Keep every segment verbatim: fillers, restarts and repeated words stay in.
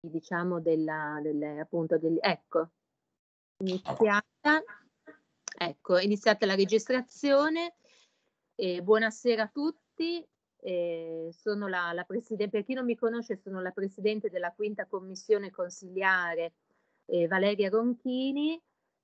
diciamo della delle appunto degli ecco, iniziata ecco, è iniziata la registrazione. E buonasera a tutti, ehm, sono la la preside per chi non mi conosce sono la presidente della quinta commissione consiliare, ehm, Valeria Ronchini.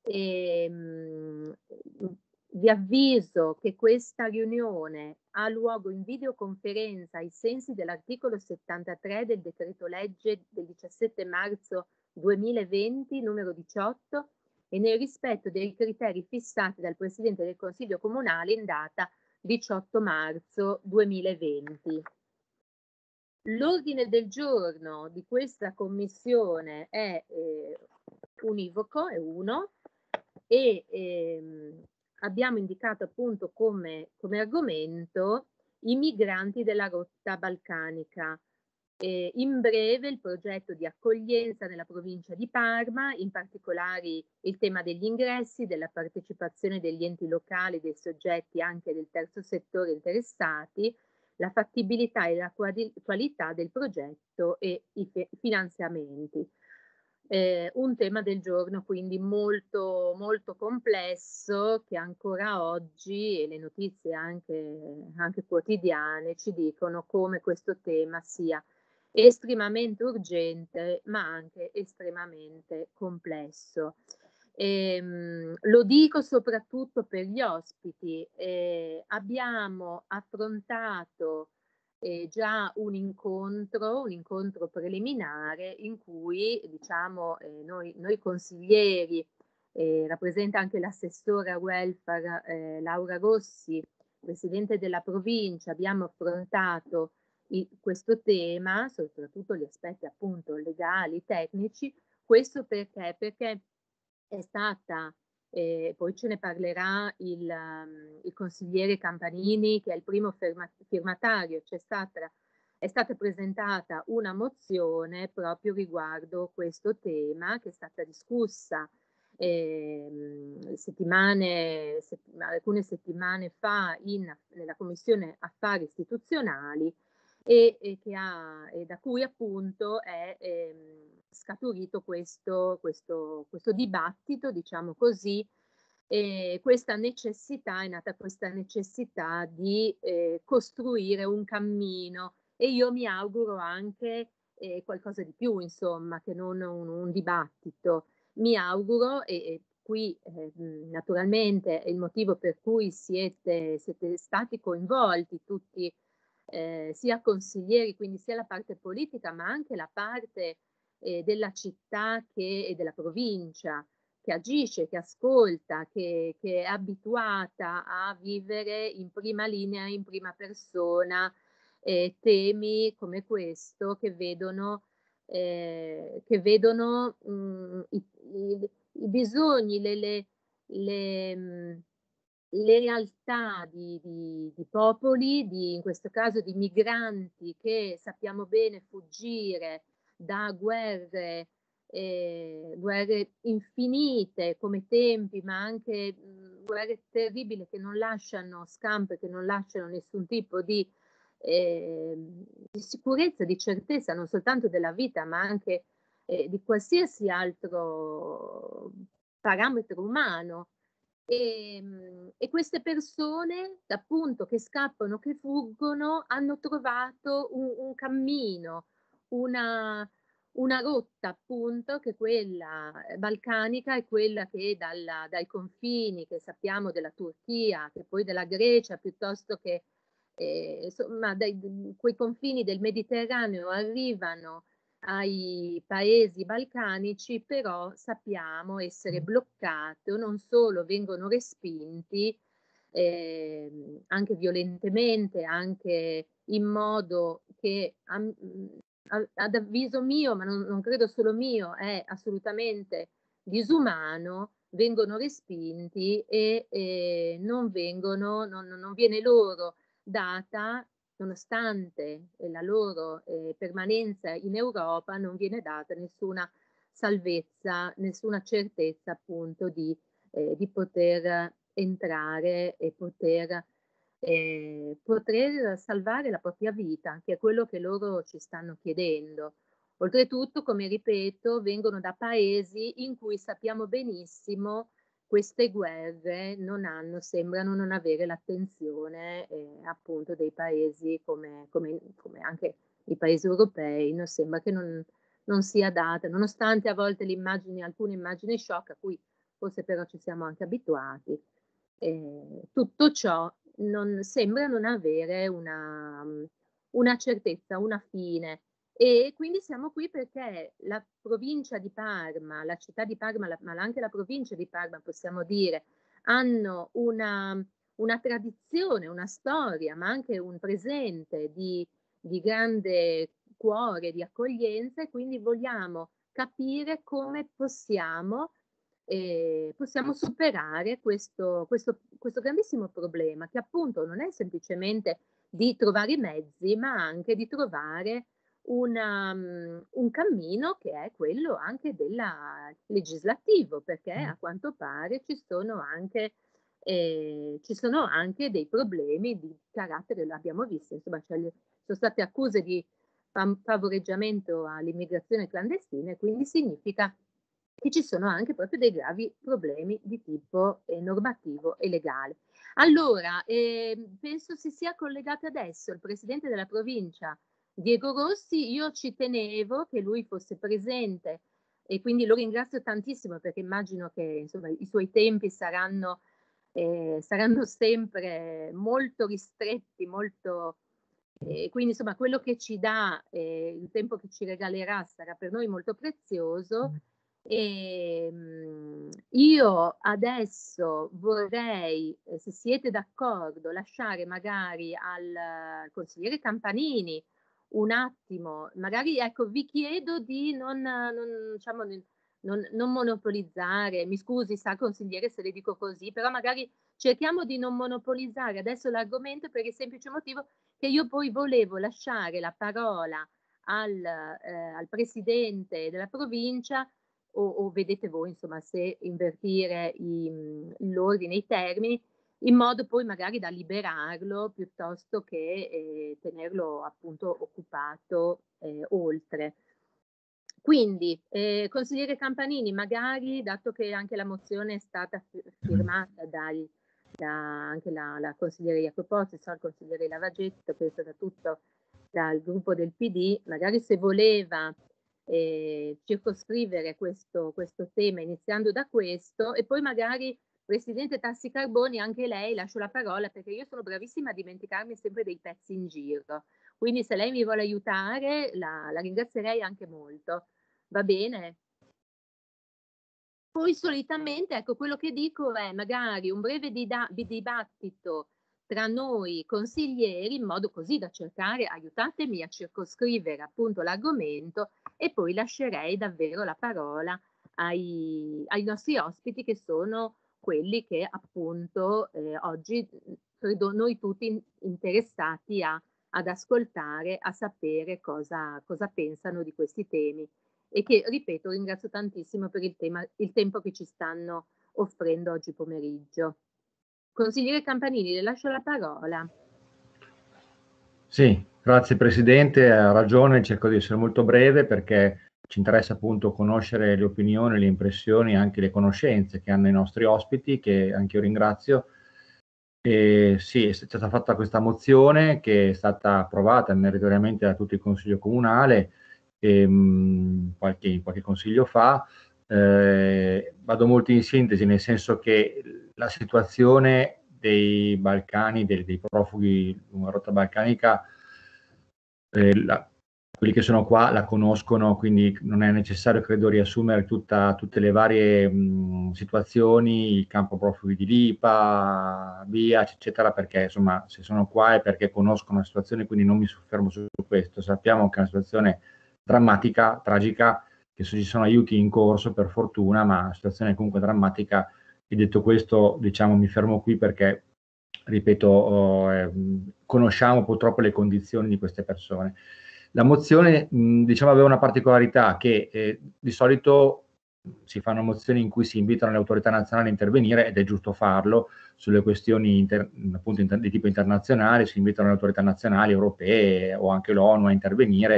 Ehm, mhmm, vi avviso che questa riunione ha luogo in videoconferenza ai sensi dell'articolo settantatré del decreto legge del diciassette marzo duemilaventi numero diciotto e nel rispetto dei criteri fissati dal Presidente del Consiglio comunale in data diciotto marzo duemilaventi. L'ordine del giorno di questa commissione è eh, univoco, è uno, e ehm, abbiamo indicato appunto come, come argomento i migranti della rotta balcanica. Eh, in breve il progetto di accoglienza nella provincia di Parma, in particolare il tema degli ingressi, della partecipazione degli enti locali, dei soggetti anche del terzo settore interessati, la fattibilità e la quali- qualità del progetto e i fi- finanziamenti. Eh, un tema del giorno quindi molto, molto complesso che ancora oggi, e le notizie anche, anche quotidiane ci dicono come questo tema sia estremamente urgente ma anche estremamente complesso. Ehm, lo dico soprattutto per gli ospiti. Eh, abbiamo affrontato eh, già un incontro, un incontro preliminare in cui diciamo eh, noi, noi consiglieri, eh, rappresenta anche l'assessora welfare eh, Laura Rossi, presidente della provincia, abbiamo affrontato i, questo tema, soprattutto gli aspetti appunto legali, tecnici. Questo perché? Perché è stata, eh, poi ce ne parlerà il, um, il consigliere Campanini, che è il primo firma- firmatario, c'è stata, è stata presentata una mozione proprio riguardo questo tema, che è stata discussa eh, settimane, sett- alcune settimane fa in, nella Commissione Affari Istituzionali e, e, che ha, e da cui appunto è ehm, scaturito questo, questo, questo dibattito, diciamo così, e questa necessità, è nata questa necessità di eh, costruire un cammino e io mi auguro anche eh, qualcosa di più, insomma, che non un, un dibattito. Mi auguro, e, e qui eh, naturalmente è il motivo per cui siete, siete stati coinvolti tutti, eh, sia consiglieri, quindi sia la parte politica, ma anche la parte eh, della città che, e della provincia, che agisce, che ascolta, che, che è abituata a vivere in prima linea, in prima persona, eh, temi come questo che vedono, eh, che vedono mh, i, i, i bisogni, le, le, le, mh, le realtà di, di, di popoli, di, in questo caso di migranti che sappiamo bene fuggire da guerre, eh, guerre infinite come tempi, ma anche mh, guerre terribili che non lasciano scampo, che non lasciano nessun tipo di, eh, di sicurezza, di certezza, non soltanto della vita, ma anche eh, di qualsiasi altro parametro umano. E, e queste persone, appunto, che scappano, che fuggono, hanno trovato un, un cammino, una, una rotta, appunto, che quella eh, balcanica è quella che dalla, dai confini che sappiamo della Turchia, che poi della Grecia, piuttosto che eh, insomma, dai, quei confini del Mediterraneo arrivano ai paesi balcanici, però sappiamo essere bloccate o non solo vengono respinti eh, anche violentemente, anche in modo che a, a, ad avviso mio, ma non, non credo solo mio, è assolutamente disumano, vengono respinti e eh, non vengono, non, non viene loro data, nonostante la loro eh, permanenza in Europa, non viene data nessuna salvezza, nessuna certezza appunto di, eh, di poter entrare e poter, eh, poter salvare la propria vita, che è quello che loro ci stanno chiedendo. Oltretutto, come ripeto, vengono da paesi in cui sappiamo benissimo queste guerre non hanno sembrano non avere l'attenzione, ehm, appunto dei paesi come come come anche i paesi europei, non sembra che non non sia data, nonostante a volte le immagini alcune immagini shock a cui forse però ci siamo anche abituati, ehm, tutto ciò non sembra non avere una mhmm, una certezza, una fine. E quindi siamo qui perché la provincia di Parma, la città di Parma, la ma anche la provincia di Parma possiamo dire, hanno una una tradizione, una storia, ma anche un presente di di grande cuore, di accoglienza e quindi vogliamo capire come possiamo ehm, possiamo superare questo questo questo grandissimo problema, che appunto non è semplicemente di trovare i mezzi, ma anche di trovare una mhmm, un cammino che è quello anche della legislativo, perché a quanto pare ci sono anche ehm, ci sono anche dei problemi di carattere l'abbiamo visto, insomma, cioè le sono state accuse di fam favoreggiamento all'immigrazione clandestina e quindi significa che ci sono anche proprio dei gravi problemi di tipo, ehm, normativo e legale. Allora, ehm, penso si sia collegato adesso il presidente della provincia Diego Rossi, io ci tenevo che lui fosse presente e quindi lo ringrazio tantissimo perché immagino che insomma i suoi tempi saranno, ehm, saranno sempre molto ristretti, molto e quindi insomma quello che ci dà, ehm, il tempo che ci regalerà sarà per noi molto prezioso. Ehm, io adesso vorrei, ehm, se siete d'accordo, lasciare magari al consigliere Campanini un attimo, magari ecco vi chiedo di non non diciamo n non non monopolizzare, mi scusi sa consigliere se le dico così, però magari cerchiamo di non monopolizzare adesso l'argomento per il semplice motivo che io poi volevo lasciare la parola al ehm, al presidente della provincia o o vedete voi insomma se invertire i mhmm, l'ordine, i termini, in modo poi magari da liberarlo piuttosto che, ehm, tenerlo appunto occupato, ehm, oltre. Quindi, ehm, consigliere Campanini, magari dato che anche la mozione è stata fi firmata dai da anche la la consigliere Jacopozzi, so il consigliere Lavagetto, penso da tutto dal gruppo del P D, magari se voleva, ehm, circoscrivere questo questo tema iniziando da questo e poi magari presidente Tassi Carboni anche lei lascio la parola perché io sono bravissima a dimenticarmi sempre dei pezzi in giro. Quindi se lei mi vuole aiutare la la ringrazierei anche molto. Va bene? Poi solitamente, ecco, quello che dico è magari un breve dida di dibattito tra noi consiglieri, in modo così da cercare aiutatemi a circoscrivere appunto l'argomento e poi lascerei davvero la parola ai ai nostri ospiti che sono quelli che appunto, ehm, oggi, mhmm, credo noi tutti in interessati a ad ascoltare, a sapere cosa cosa pensano di questi temi e che, ripeto, ringrazio tantissimo per il tema il tempo che ci stanno offrendo oggi pomeriggio. Consigliere Campanini, le lascio la parola. Sì, grazie Presidente, ha ragione, cerco di essere molto breve perché ci interessa appunto conoscere le opinioni, le impressioni, anche le conoscenze che hanno i nostri ospiti, che anch'io ringrazio. E sì, è stata fatta questa mozione che è stata approvata meritoriamente da tutto il Consiglio Comunale ehm, qualche, qualche consiglio fa. Eh, vado molto in sintesi, nel senso che la situazione dei Balcani, dei, dei profughi lungo la rotta balcanica, eh, la, quelli che sono qua la conoscono, quindi non è necessario, credo, riassumere tutta, tutte le varie mh, situazioni, il campo profughi di Lipa, via, eccetera, perché insomma se sono qua è perché conoscono la situazione, quindi non mi soffermo su questo. Sappiamo che è una situazione drammatica, tragica, che ci sono aiuti in corso per fortuna, ma una situazione comunque drammatica. E detto questo, diciamo, mi fermo qui perché, ripeto, oh, eh, conosciamo purtroppo le condizioni di queste persone. La mozione, mh, diciamo, aveva una particolarità che eh, di solito si fanno mozioni in cui si invitano le autorità nazionali a intervenire ed è giusto farlo sulle questioni inter, appunto inter, di tipo internazionale, si invitano le autorità nazionali, europee o anche l'ONU a intervenire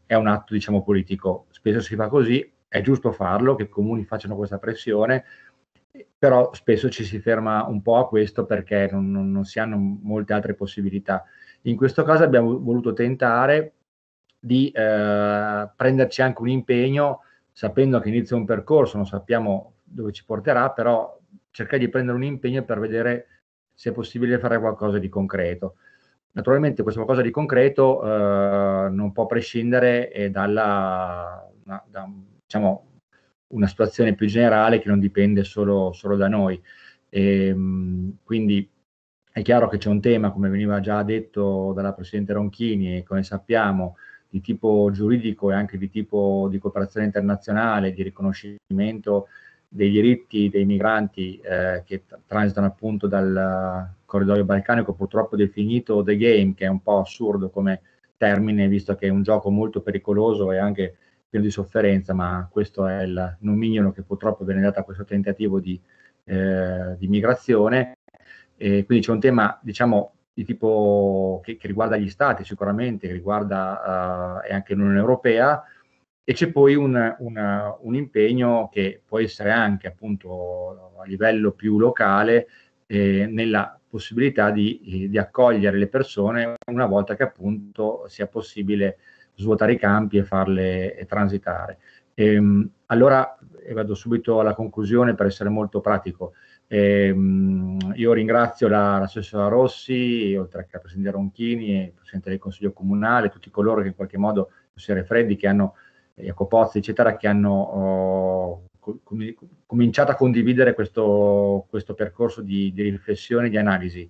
è un atto, diciamo, politico. Spesso si fa così, è giusto farlo, che i comuni facciano questa pressione, però spesso ci si ferma un po' a questo perché non, non, non si hanno molte altre possibilità. In questo caso abbiamo voluto tentare di eh, prenderci anche un impegno, sapendo che inizia un percorso, non sappiamo dove ci porterà, però cercare di prendere un impegno per vedere se è possibile fare qualcosa di concreto. Naturalmente questo qualcosa di concreto eh, non può prescindere eh, dalla, una, da, diciamo, una situazione più generale che non dipende solo, solo da noi. E, quindi è chiaro che c'è un tema, come veniva già detto dalla Presidente Ronchini, e come sappiamo, di tipo giuridico e anche di tipo di cooperazione internazionale, di riconoscimento dei diritti dei migranti eh, che transitano appunto dal corridoio balcanico, purtroppo definito The Game, che è un po' assurdo come termine, visto che è un gioco molto pericoloso e anche pieno di sofferenza, ma questo è il nomignolo che purtroppo viene dato a questo tentativo di, eh, di migrazione. E quindi c'è un tema, diciamo, di tipo che, che riguarda gli stati sicuramente, che riguarda uh, e anche l'Unione Europea, e c'è poi un, una, un impegno che può essere anche appunto a livello più locale eh, nella possibilità di, eh, di accogliere le persone una volta che appunto sia possibile svuotare i campi e farle e transitare. Ehm, allora e vado subito alla conclusione per essere molto pratico. Ehm, io ringrazio la, l'assessora Rossi, oltre che la Presidente Ronchini e il Presidente del Consiglio Comunale, tutti coloro che in qualche modo, consigliere Freddi, che hanno Jacopo Pozzi, eccetera, che hanno oh, com- cominciato a condividere questo, questo percorso di, di riflessione e di analisi.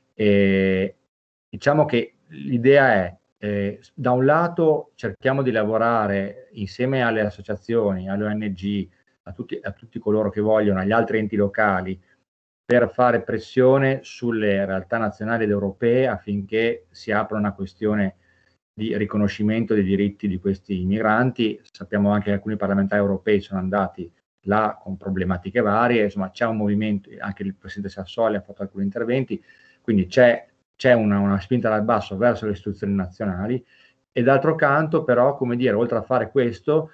E diciamo che l'idea è, eh, da un lato, cerchiamo di lavorare insieme alle associazioni, alle O N G, a tutti, a tutti coloro che vogliono, agli altri enti locali, per fare pressione sulle realtà nazionali ed europee affinché si apra una questione di riconoscimento dei diritti di questi migranti. Sappiamo anche che alcuni parlamentari europei sono andati là con problematiche varie, insomma c'è un movimento, anche il Presidente Sassoli ha fatto alcuni interventi, quindi c'è, c'è una, una spinta dal basso verso le istituzioni nazionali, e d'altro canto però, come dire, oltre a fare questo,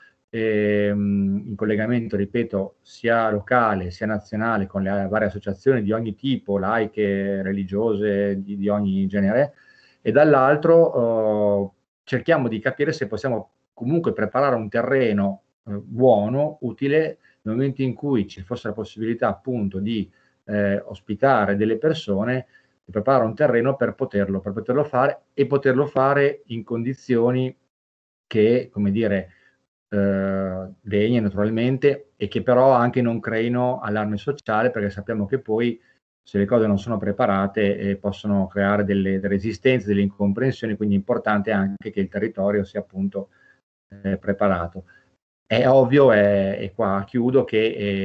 ehm, in collegamento, ripeto, sia locale sia nazionale con le varie associazioni di ogni tipo, laiche, religiose, di, di ogni genere, e dall'altro eh, cerchiamo di capire se possiamo comunque preparare un terreno eh, buono, utile, nel momento in cui ci fosse la possibilità appunto di eh, ospitare delle persone, di preparare un terreno per poterlo, per poterlo fare e poterlo fare in condizioni che, come dire, eh, degne naturalmente, e che però anche non creino allarme sociale, perché sappiamo che poi se le cose non sono preparate eh, possono creare delle, delle resistenze, delle incomprensioni, quindi è importante anche che il territorio sia appunto eh, preparato. È ovvio, e, e qua chiudo, che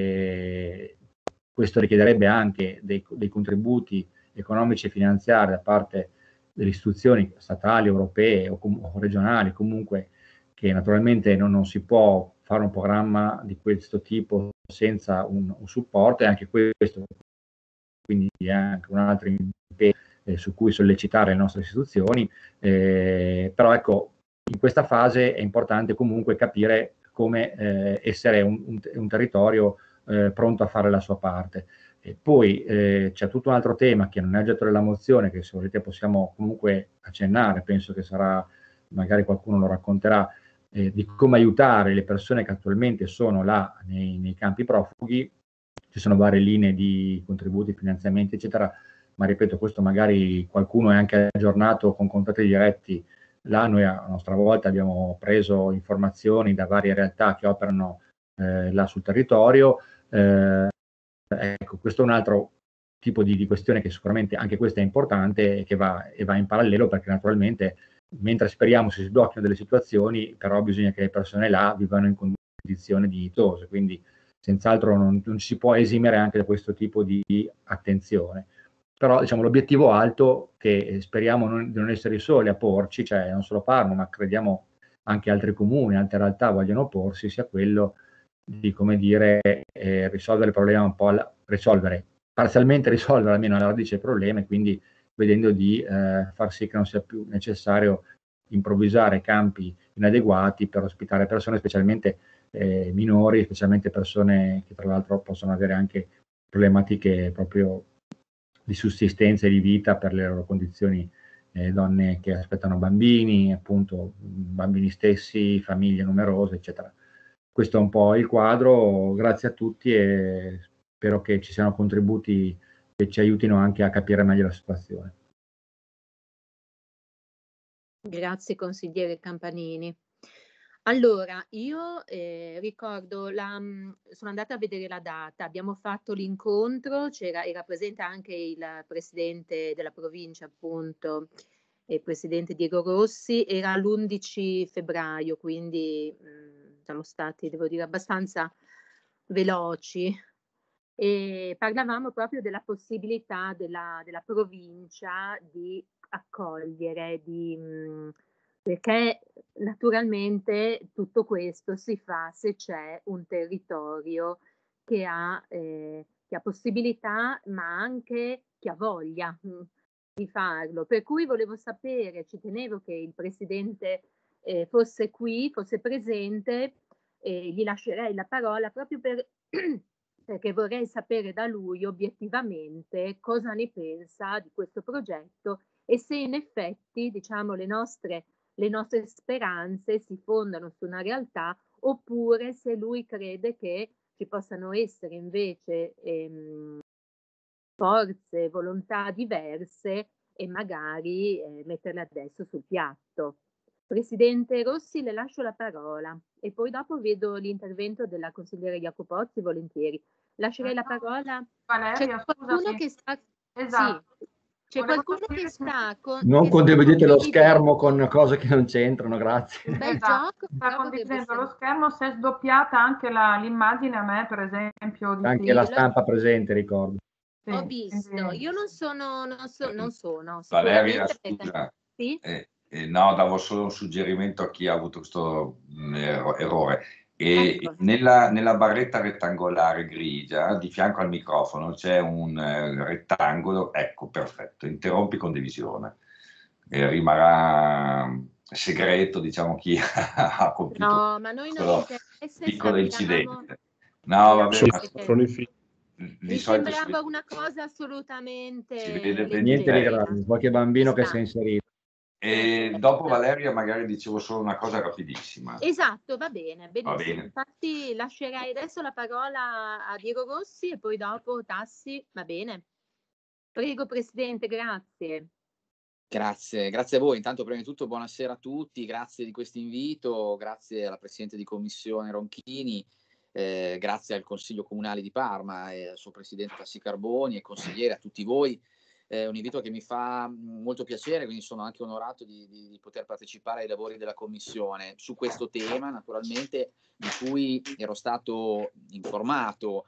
eh, questo richiederebbe anche dei, dei contributi economici e finanziari da parte delle istituzioni statali, europee o, com- o regionali, comunque, che naturalmente non, non si può fare un programma di questo tipo senza un, un supporto, e anche questo quindi è anche un altro impegno eh, su cui sollecitare le nostre istituzioni, eh, però ecco, in questa fase è importante comunque capire come eh, essere un, un, un territorio eh, pronto a fare la sua parte. E poi eh, c'è tutto un altro tema che non è oggetto della mozione, che se volete possiamo comunque accennare, penso che sarà, magari qualcuno lo racconterà, eh, di come aiutare le persone che attualmente sono là nei, nei campi profughi. Ci sono varie linee di contributi, finanziamenti, eccetera, ma ripeto, questo magari qualcuno è anche aggiornato con contatti diretti. Là noi a nostra volta abbiamo preso informazioni da varie realtà che operano eh, là sul territorio. Eh, ecco, questo è un altro tipo di, di questione che sicuramente anche questa è importante e che va, e va in parallelo, perché naturalmente mentre speriamo si sblocchino delle situazioni, però bisogna che le persone là vivano in condizioni dignitose, quindi senz'altro non, non ci si può esimere anche da questo tipo di attenzione. Però diciamo l'obiettivo alto, che speriamo non, di non essere i soli a porci, cioè non solo Parma, ma crediamo anche altri comuni, altre realtà vogliono porsi, sia quello di, come dire, eh, risolvere il problema un po', alla, risolvere, parzialmente risolvere almeno alla radice il problema, e quindi vedendo di eh, far sì che non sia più necessario improvvisare campi inadeguati per ospitare persone, specialmente eh, minori, specialmente persone che tra l'altro possono avere anche problematiche proprio di sussistenza e di vita per le loro condizioni, eh, donne che aspettano bambini, appunto bambini stessi, famiglie numerose, eccetera. Questo è un po' il quadro, grazie a tutti e spero che ci siano contributi che ci aiutino anche a capire meglio la situazione. Grazie consigliere Campanini. Allora, io eh, ricordo, la, sono andata a vedere la data, abbiamo fatto l'incontro, c'era, era presente anche il presidente della provincia, appunto, il presidente Diego Rossi, era l'undici febbraio, quindi mh, siamo stati, devo dire, abbastanza veloci. E parlavamo proprio della possibilità della, della provincia di accogliere, di, mh, perché naturalmente tutto questo si fa se c'è un territorio che ha, eh, che ha possibilità, ma anche che ha voglia mh, di farlo. Per cui volevo sapere, ci tenevo che il presidente eh, fosse qui, fosse presente, e gli lascerei la parola proprio per perché vorrei sapere da lui obiettivamente cosa ne pensa di questo progetto e se in effetti, diciamo, le nostre, le nostre speranze si fondano su una realtà oppure se lui crede che ci possano essere invece ehm, forze, volontà diverse e magari eh, metterle adesso sul piatto. Presidente Rossi, le lascio la parola e poi dopo vedo l'intervento della consigliera Jacopozzi volentieri. Lascerei la parola. Valeria, C'è qualcuno scusami. che sta... Esatto. Sì. C'è Volevo qualcuno sapere che se- sta con... Non che sta condividete lo condividendo. schermo con cose che non c'entrano, grazie. Un bel Esatto, gioco. sta però condividendo potrebbe lo schermo, se è sdoppiata anche la- l'immagine a me, per esempio, di Anche qui. la stampa presente, ricordo. Sì, Ho visto, quindi- io non sono, non, so, non sono Valeria, sicuramente... scusa, Sì? eh, eh, no, davo solo un suggerimento a chi ha avuto questo mh, ero- errore. E Ecco. nella, nella barretta rettangolare grigia, di fianco al microfono, c'è un eh, rettangolo, ecco, perfetto, interrompi condivisione. E rimarrà segreto, diciamo, chi ha compiuto No, ma noi non questo interessa, piccolo sappiamo incidente. che No, a vabbè, voi ma Sono i figli. di mi solito si sembrava vede, una cosa si assolutamente vede Niente di leggera. grave, qualche bambino Ci che sta. si è inserito. E dopo Valeria magari dicevo solo una cosa rapidissima. Esatto, va bene, Va benissimo. bene. Infatti lascerei adesso la parola a Diego Rossi e poi dopo Tassi, va bene. Prego Presidente, grazie. Grazie, grazie a voi. Intanto prima di tutto buonasera a tutti, grazie di questo invito, grazie alla Presidente di Commissione Ronchini, eh, grazie al Consiglio Comunale di Parma e al suo Presidente Tassi Carboni e consigliere, a tutti voi. È un invito che mi fa molto piacere, quindi sono anche onorato di, di, di poter partecipare ai lavori della Commissione su questo tema, naturalmente, di cui ero stato informato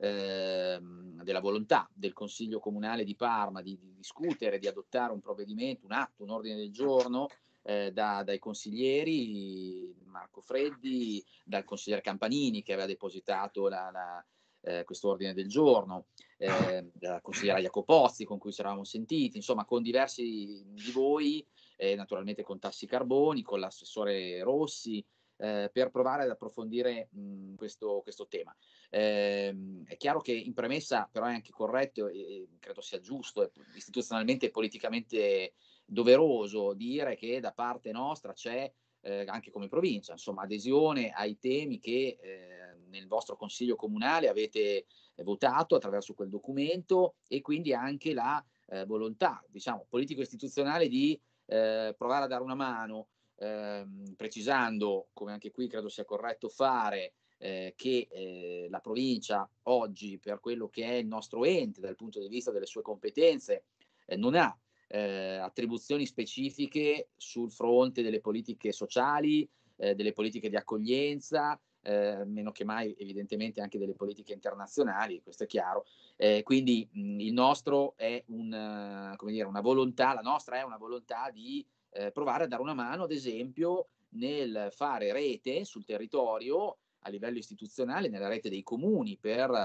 eh, della volontà del Consiglio Comunale di Parma di, di discutere, di adottare un provvedimento, un atto, un ordine del giorno eh, da, dai consiglieri Marco Freddi, dal consigliere Campanini che aveva depositato la, la Eh, questo ordine del giorno, eh, la consigliera Jacopozzi con cui ci eravamo sentiti, insomma con diversi di voi, eh, naturalmente con Tassi Carboni, con l'assessore Rossi, eh, per provare ad approfondire mh, questo, questo tema. Eh, è chiaro che in premessa però è anche corretto e, e credo sia giusto, e istituzionalmente e politicamente doveroso dire che da parte nostra c'è eh, anche come provincia, insomma, adesione ai temi che eh, nel vostro consiglio comunale avete eh, votato attraverso quel documento e quindi anche la eh, volontà, diciamo, politico-istituzionale di eh, provare a dare una mano, ehm, precisando, come anche qui credo sia corretto fare, eh, che eh, la provincia oggi, per quello che è il nostro ente dal punto di vista delle sue competenze, eh, non ha Eh, attribuzioni specifiche sul fronte delle politiche sociali, eh, delle politiche di accoglienza, eh, meno che mai evidentemente anche delle politiche internazionali, questo è chiaro. Eh, quindi mh, il nostro è un, uh, come dire, una volontà, la nostra è una volontà di eh, provare a dare una mano, ad esempio, nel fare rete sul territorio a livello istituzionale, nella rete dei comuni per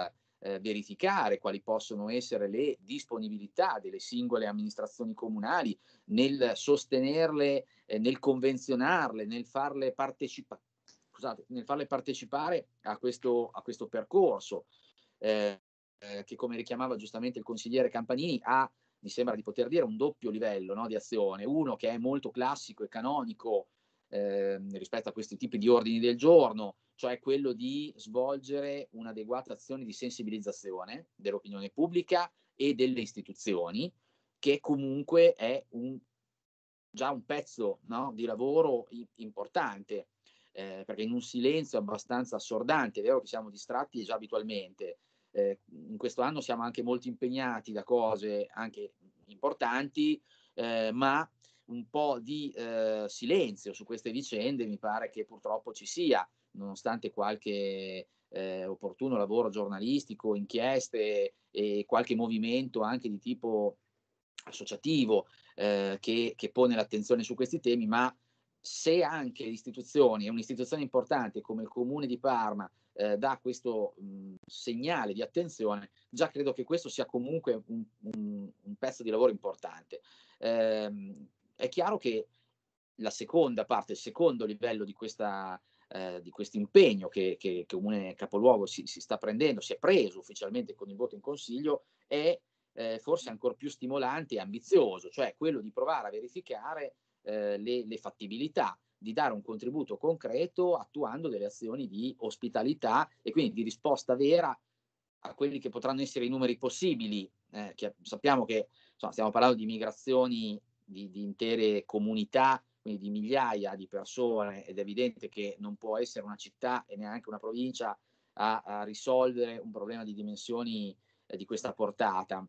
eh, verificare quali possono essere le disponibilità delle singole amministrazioni comunali nel sostenerle, eh, nel convenzionarle, nel farle partecipare, scusate, nel farle partecipare a questo, a questo percorso, eh, eh, che, come richiamava giustamente il consigliere Campanini, ha, mi sembra di poter dire, un doppio livello, no, di azione, uno che è molto classico e canonico eh, rispetto a questi tipi di ordini del giorno, cioè quello di svolgere un'adeguata azione di sensibilizzazione dell'opinione pubblica e delle istituzioni, che comunque è un, già un pezzo, no, di lavoro importante, eh, perché in un silenzio abbastanza assordante, è vero che siamo distratti già abitualmente, eh, in questo anno siamo anche molto impegnati da cose anche importanti, eh, ma un po' di eh, silenzio su queste vicende mi pare che purtroppo ci sia, nonostante qualche eh, opportuno lavoro giornalistico, inchieste e qualche movimento anche di tipo associativo eh, che, che pone l'attenzione su questi temi, ma se anche le istituzioni, è un'istituzione importante come il Comune di Parma, eh, dà questo mh, segnale di attenzione, già credo che questo sia comunque un, un, un pezzo di lavoro importante. Eh, è chiaro che la seconda parte, il secondo livello di questa eh, di questo impegno che, che, che Comune Capoluogo si, si sta prendendo, si è preso ufficialmente con il voto in Consiglio, è eh, forse ancora più stimolante e ambizioso, cioè quello di provare a verificare eh, le, le fattibilità, di dare un contributo concreto attuando delle azioni di ospitalità e quindi di risposta vera a quelli che potranno essere i numeri possibili. Eh, che sappiamo che insomma, stiamo parlando di migrazioni di, di intere comunità, quindi di migliaia di persone, ed è evidente che non può essere una città e neanche una provincia a, a risolvere un problema di dimensioni eh, di questa portata,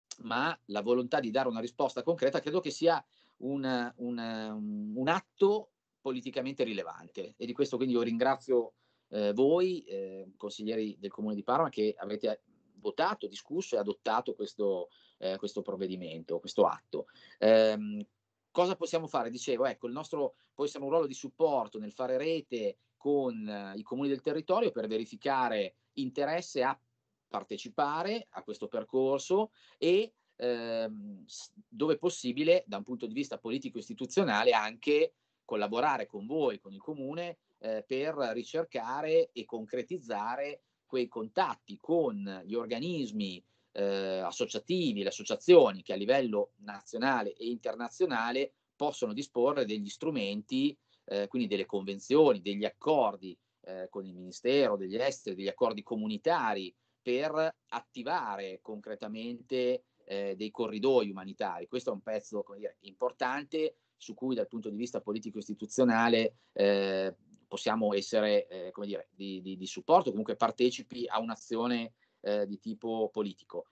ma la volontà di dare una risposta concreta credo che sia un, un, un atto politicamente rilevante, e di questo quindi io ringrazio eh, voi eh, consiglieri del Comune di Parma che avete votato, discusso e adottato questo, eh, questo provvedimento, questo atto. Eh, cosa possiamo fare? Dicevo, ecco, il nostro può essere un ruolo di supporto nel fare rete con eh, i comuni del territorio per verificare interesse a partecipare a questo percorso e ehm, dove possibile, da un punto di vista politico-istituzionale, anche collaborare con voi, con il Comune, eh, per ricercare e concretizzare quei contatti con gli organismi eh, associativi, le associazioni che a livello nazionale e internazionale possono disporre degli strumenti, eh, quindi delle convenzioni, degli accordi eh, con il Ministero degli Esteri, degli accordi comunitari, per attivare concretamente eh, dei corridoi umanitari. Questo è un pezzo, come dire, importante su cui dal punto di vista politico-istituzionale eh, possiamo essere eh, come dire, di, di, di supporto, comunque partecipi a un'azione eh, di tipo politico.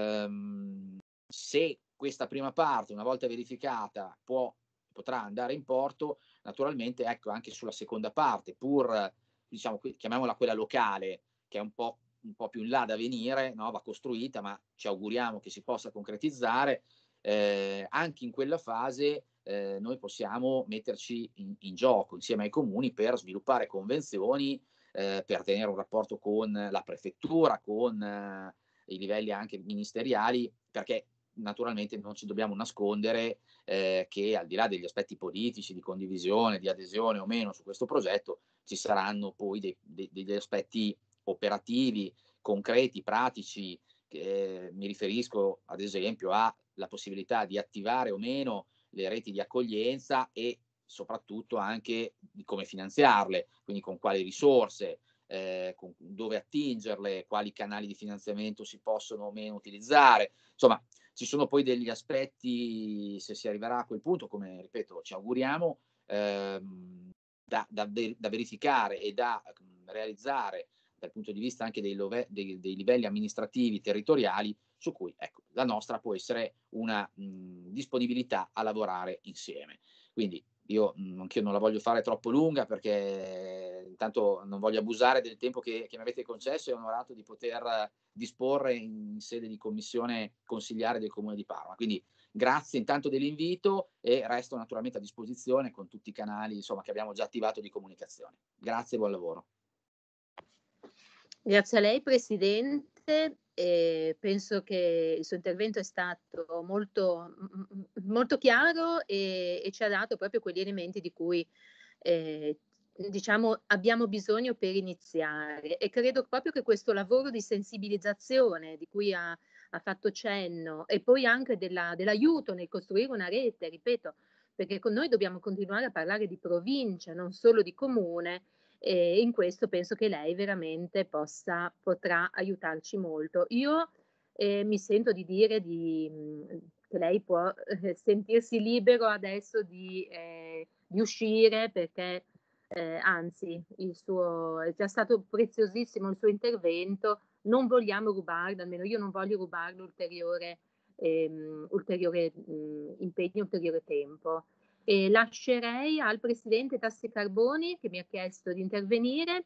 Ehm, se questa prima parte, una volta verificata, può, potrà andare in porto, naturalmente ecco anche sulla seconda parte, pur diciamo, chiamiamola quella locale, che è un po' un po' più in là da venire, no? Va costruita, ma ci auguriamo che si possa concretizzare. Eh, anche in quella fase eh, noi possiamo metterci in, in gioco insieme ai comuni per sviluppare convenzioni, eh, per tenere un rapporto con la prefettura, con eh, i livelli anche ministeriali, perché naturalmente non ci dobbiamo nascondere eh, che al di là degli aspetti politici, di condivisione, di adesione o meno su questo progetto, ci saranno poi dei, dei, degli aspetti operativi, concreti, pratici. Eh, mi riferisco ad esempio alla possibilità di attivare o meno le reti di accoglienza e soprattutto anche di come finanziarle, quindi con quali risorse, eh, con dove attingerle, quali canali di finanziamento si possono o meno utilizzare. Insomma, ci sono poi degli aspetti, se si arriverà a quel punto, come ripeto, ci auguriamo, ehm, da, da, da verificare e da realizzare dal punto di vista anche dei, love, dei, dei livelli amministrativi territoriali, su cui ecco, la nostra può essere una mh, disponibilità a lavorare insieme. Quindi io mh, anch'io non la voglio fare troppo lunga, perché intanto non voglio abusare del tempo che, che mi avete concesso e onorato di poter disporre in sede di commissione consigliare del Comune di Parma. Quindi grazie intanto dell'invito e resto naturalmente a disposizione con tutti i canali insomma, che abbiamo già attivato di comunicazione. Grazie e buon lavoro. Grazie a lei Presidente. Presidente, e penso che il suo intervento è stato molto, molto chiaro e, e ci ha dato proprio quegli elementi di cui eh, diciamo abbiamo bisogno per iniziare, e credo proprio che questo lavoro di sensibilizzazione di cui ha, ha fatto cenno, e poi anche della, dell'aiuto nel costruire una rete, ripeto, perché con noi dobbiamo continuare a parlare di provincia, non solo di comune, e in questo penso che lei veramente possa, potrà aiutarci molto. Io eh, mi sento di dire di, mh, che lei può eh, sentirsi libero adesso di, eh, di uscire, perché eh, anzi il suo, è già stato preziosissimo il suo intervento, non vogliamo rubarlo, almeno io non voglio rubarlo ulteriore, ehm, ulteriore mh, impegno, ulteriore tempo. E lascerei al Presidente Tassi Carboni, che mi ha chiesto di intervenire.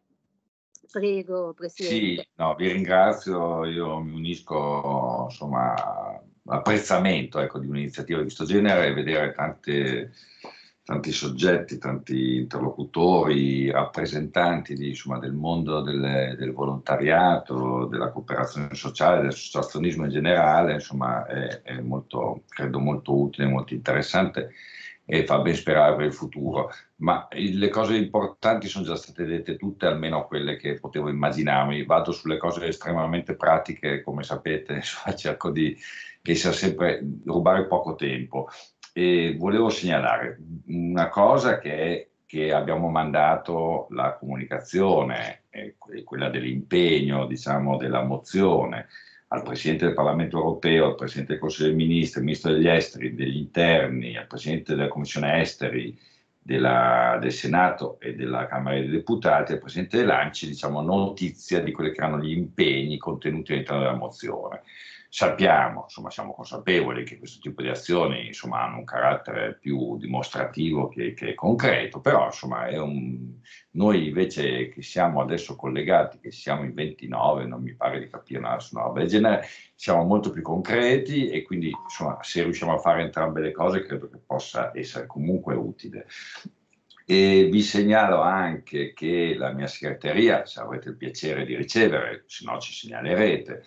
Prego, Presidente. Sì, no, vi ringrazio, io mi unisco, insomma, all'apprezzamento, ecco, di un'iniziativa di questo genere, e vedere tante, tanti soggetti, tanti interlocutori, rappresentanti di, insomma, del mondo del, del volontariato, della cooperazione sociale, dell'associazionismo in generale, insomma, è, è molto, credo molto utile, molto interessante, e fa ben sperare per il futuro. Ma le cose importanti sono già state dette tutte, almeno quelle che potevo immaginarmi. Vado sulle cose estremamente pratiche, come sapete, cerco di essere sempre, rubare poco tempo. E volevo segnalare una cosa, che è che abbiamo mandato la comunicazione, eh, quella dell'impegno, diciamo, della mozione, al Presidente del Parlamento Europeo, al Presidente del Consiglio dei Ministri, al Ministro degli Esteri, degli Interni, al Presidente della Commissione Esteri della, del Senato e della Camera dei Deputati, al Presidente dell'A N C I, diciamo, notizia di quelli che erano gli impegni contenuti all'interno della mozione. Sappiamo, insomma, siamo consapevoli che questo tipo di azioni, insomma, hanno un carattere più dimostrativo che, che concreto, però, insomma, è un... noi invece che siamo adesso collegati, che siamo in ventinove, non mi pare di capire una, una roba del genere, siamo molto più concreti, e quindi, insomma, se riusciamo a fare entrambe le cose, credo che possa essere comunque utile. E vi segnalo anche che la mia segreteria, se avrete il piacere di ricevere, se no ci segnalerete,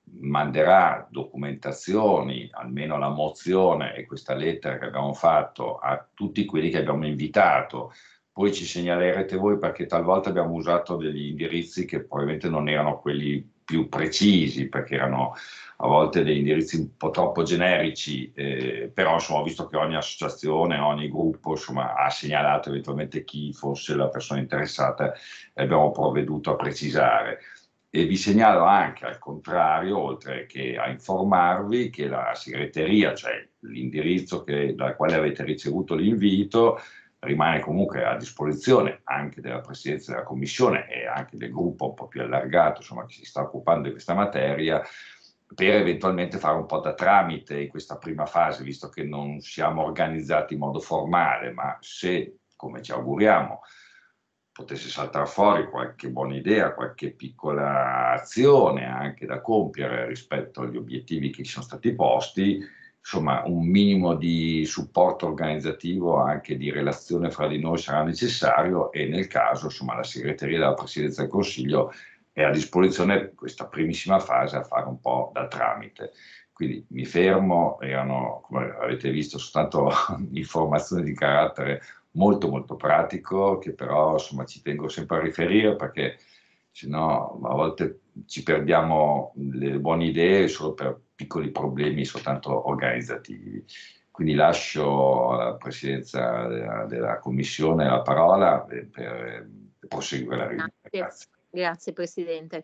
manderà documentazioni, almeno la mozione e questa lettera che abbiamo fatto, a tutti quelli che abbiamo invitato. Poi ci segnalerete voi, perché talvolta abbiamo usato degli indirizzi che probabilmente non erano quelli più precisi, perché erano a volte degli indirizzi un po' troppo generici, eh, però, insomma, ho visto che ogni associazione, ogni gruppo, insomma, ha segnalato eventualmente chi fosse la persona interessata, e abbiamo provveduto a precisare. E vi segnalo anche, al contrario, oltre che a informarvi, che la segreteria, cioè l'indirizzo che, dal quale avete ricevuto l'invito, rimane comunque a disposizione anche della Presidenza della Commissione e anche del gruppo un po' più allargato, insomma, che si sta occupando di questa materia, per eventualmente fare un po' da tramite in questa prima fase, visto che non siamo organizzati in modo formale, ma se, come ci auguriamo, potesse saltare fuori qualche buona idea, qualche piccola azione anche da compiere rispetto agli obiettivi che ci sono stati posti, insomma, un minimo di supporto organizzativo, anche di relazione fra di noi, sarà necessario, e nel caso, insomma, la segreteria della Presidenza del Consiglio è a disposizione in questa primissima fase a fare un po' da tramite. Quindi mi fermo, erano, come avete visto, soltanto informazioni di carattere molto molto pratico, che però, insomma, ci tengo sempre a riferire, perché sennò a volte ci perdiamo le buone idee solo per piccoli problemi soltanto organizzativi. Quindi lascio alla Presidenza della, della Commissione la parola per, per proseguire la riunione. Grazie. Grazie Presidente.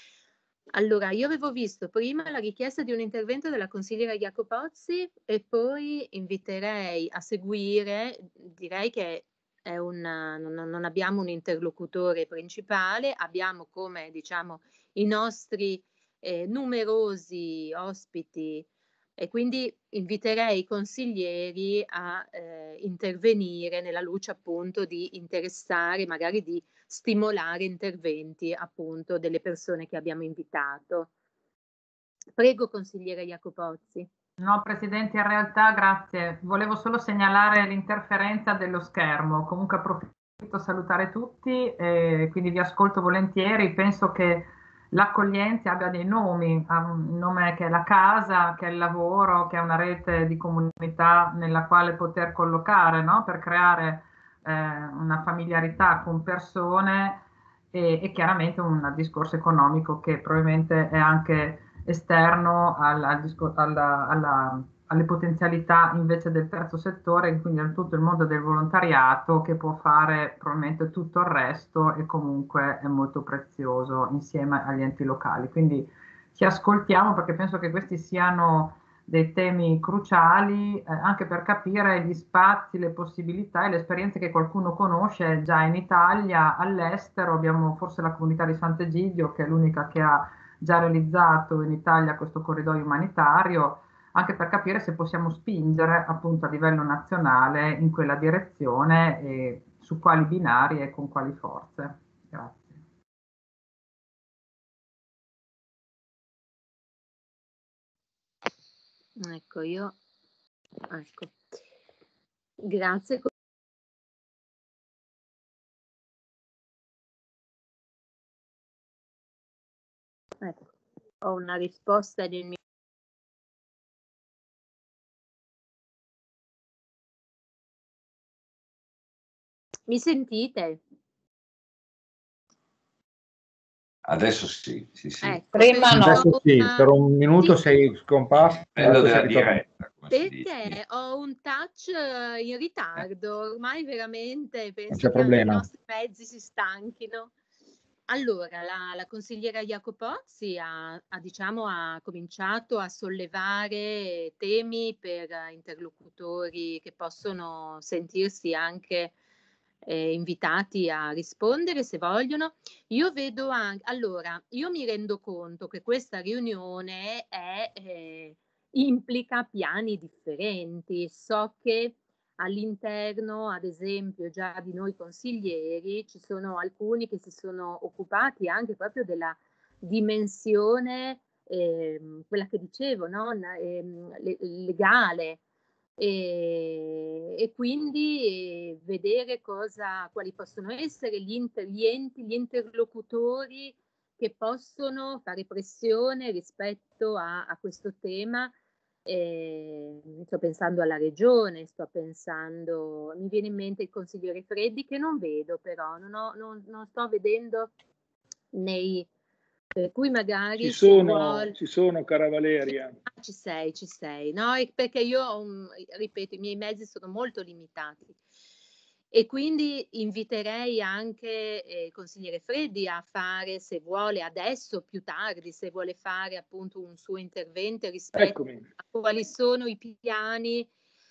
Allora, io avevo visto prima la richiesta di un intervento della consigliera Jacopozzi, e poi inviterei a seguire, direi che è una, non, non abbiamo un interlocutore principale, abbiamo come, diciamo, i nostri eh, numerosi ospiti, e quindi inviterei i consiglieri a eh, intervenire nella luce, appunto, di interessare, magari di stimolare interventi, appunto, delle persone che abbiamo invitato. Prego, consigliere Jacopozzi. No, Presidente, in realtà grazie. Volevo solo segnalare l'interferenza dello schermo. Comunque approfitto a salutare tutti, e quindi vi ascolto volentieri. Penso che l'accoglienza abbia dei nomi, ha un nome che è la casa, che è il lavoro, che è una rete di comunità nella quale poter collocare, no? Per creare eh, una familiarità con persone e, e chiaramente un discorso economico che probabilmente è anche esterno al, al discor- alla, alla, alle potenzialità invece del terzo settore, quindi a tutto il mondo del volontariato che può fare probabilmente tutto il resto e comunque è molto prezioso insieme agli enti locali. Quindi ci ascoltiamo perché penso che questi siano dei temi cruciali eh, anche per capire gli spazi, le possibilità e le esperienze che qualcuno conosce già in Italia, all'estero. Abbiamo forse la comunità di Sant'Egidio che è l'unica che ha già realizzato in Italia questo corridoio umanitario, anche per capire se possiamo spingere appunto a livello nazionale in quella direzione e su quali binari e con quali forze. Grazie. Ecco, io, ecco, grazie. Ecco, ho una risposta del mio. Mi sentite? Adesso sì, sì, sì. Ecco, Prima perché no. Adesso ho sì, una- per un minuto sì, sei scomparso, Bello adesso della sei ritornato. diretta, come si dice. perché ho un touch eh, in ritardo, ormai veramente Non penso c'è che anche i problema. nostri mezzi si stanchino. Allora, la, la consigliera Jacopozzi ha, ha, diciamo, ha cominciato a sollevare temi per interlocutori che possono sentirsi anche eh, invitati a rispondere se vogliono. Io vedo anche, allora, io mi rendo conto che questa riunione è, eh, implica piani differenti. So che all'interno, ad esempio, già di noi consiglieri, ci sono alcuni che si sono occupati anche proprio della dimensione, ehm, quella che dicevo, no? Ehm, le- legale. E, e quindi eh, vedere cosa, quali possono essere gli, inter, gli enti, gli interlocutori che possono fare pressione rispetto a, a questo tema. Eh, sto pensando alla regione, sto pensando, mi viene in mente il consigliere Freddi che non vedo però, non, ho, non, non sto vedendo nei, per cui magari Ci sono, vuole... ci sono, cara Valeria. Ah, ci sei, ci sei, no? E perché io, ho un, ripeto, i miei mezzi sono molto limitati. E quindi inviterei anche eh, il consigliere Freddi a fare, se vuole adesso, più tardi, se vuole fare appunto un suo intervento rispetto Eccomi. a quali sono i piani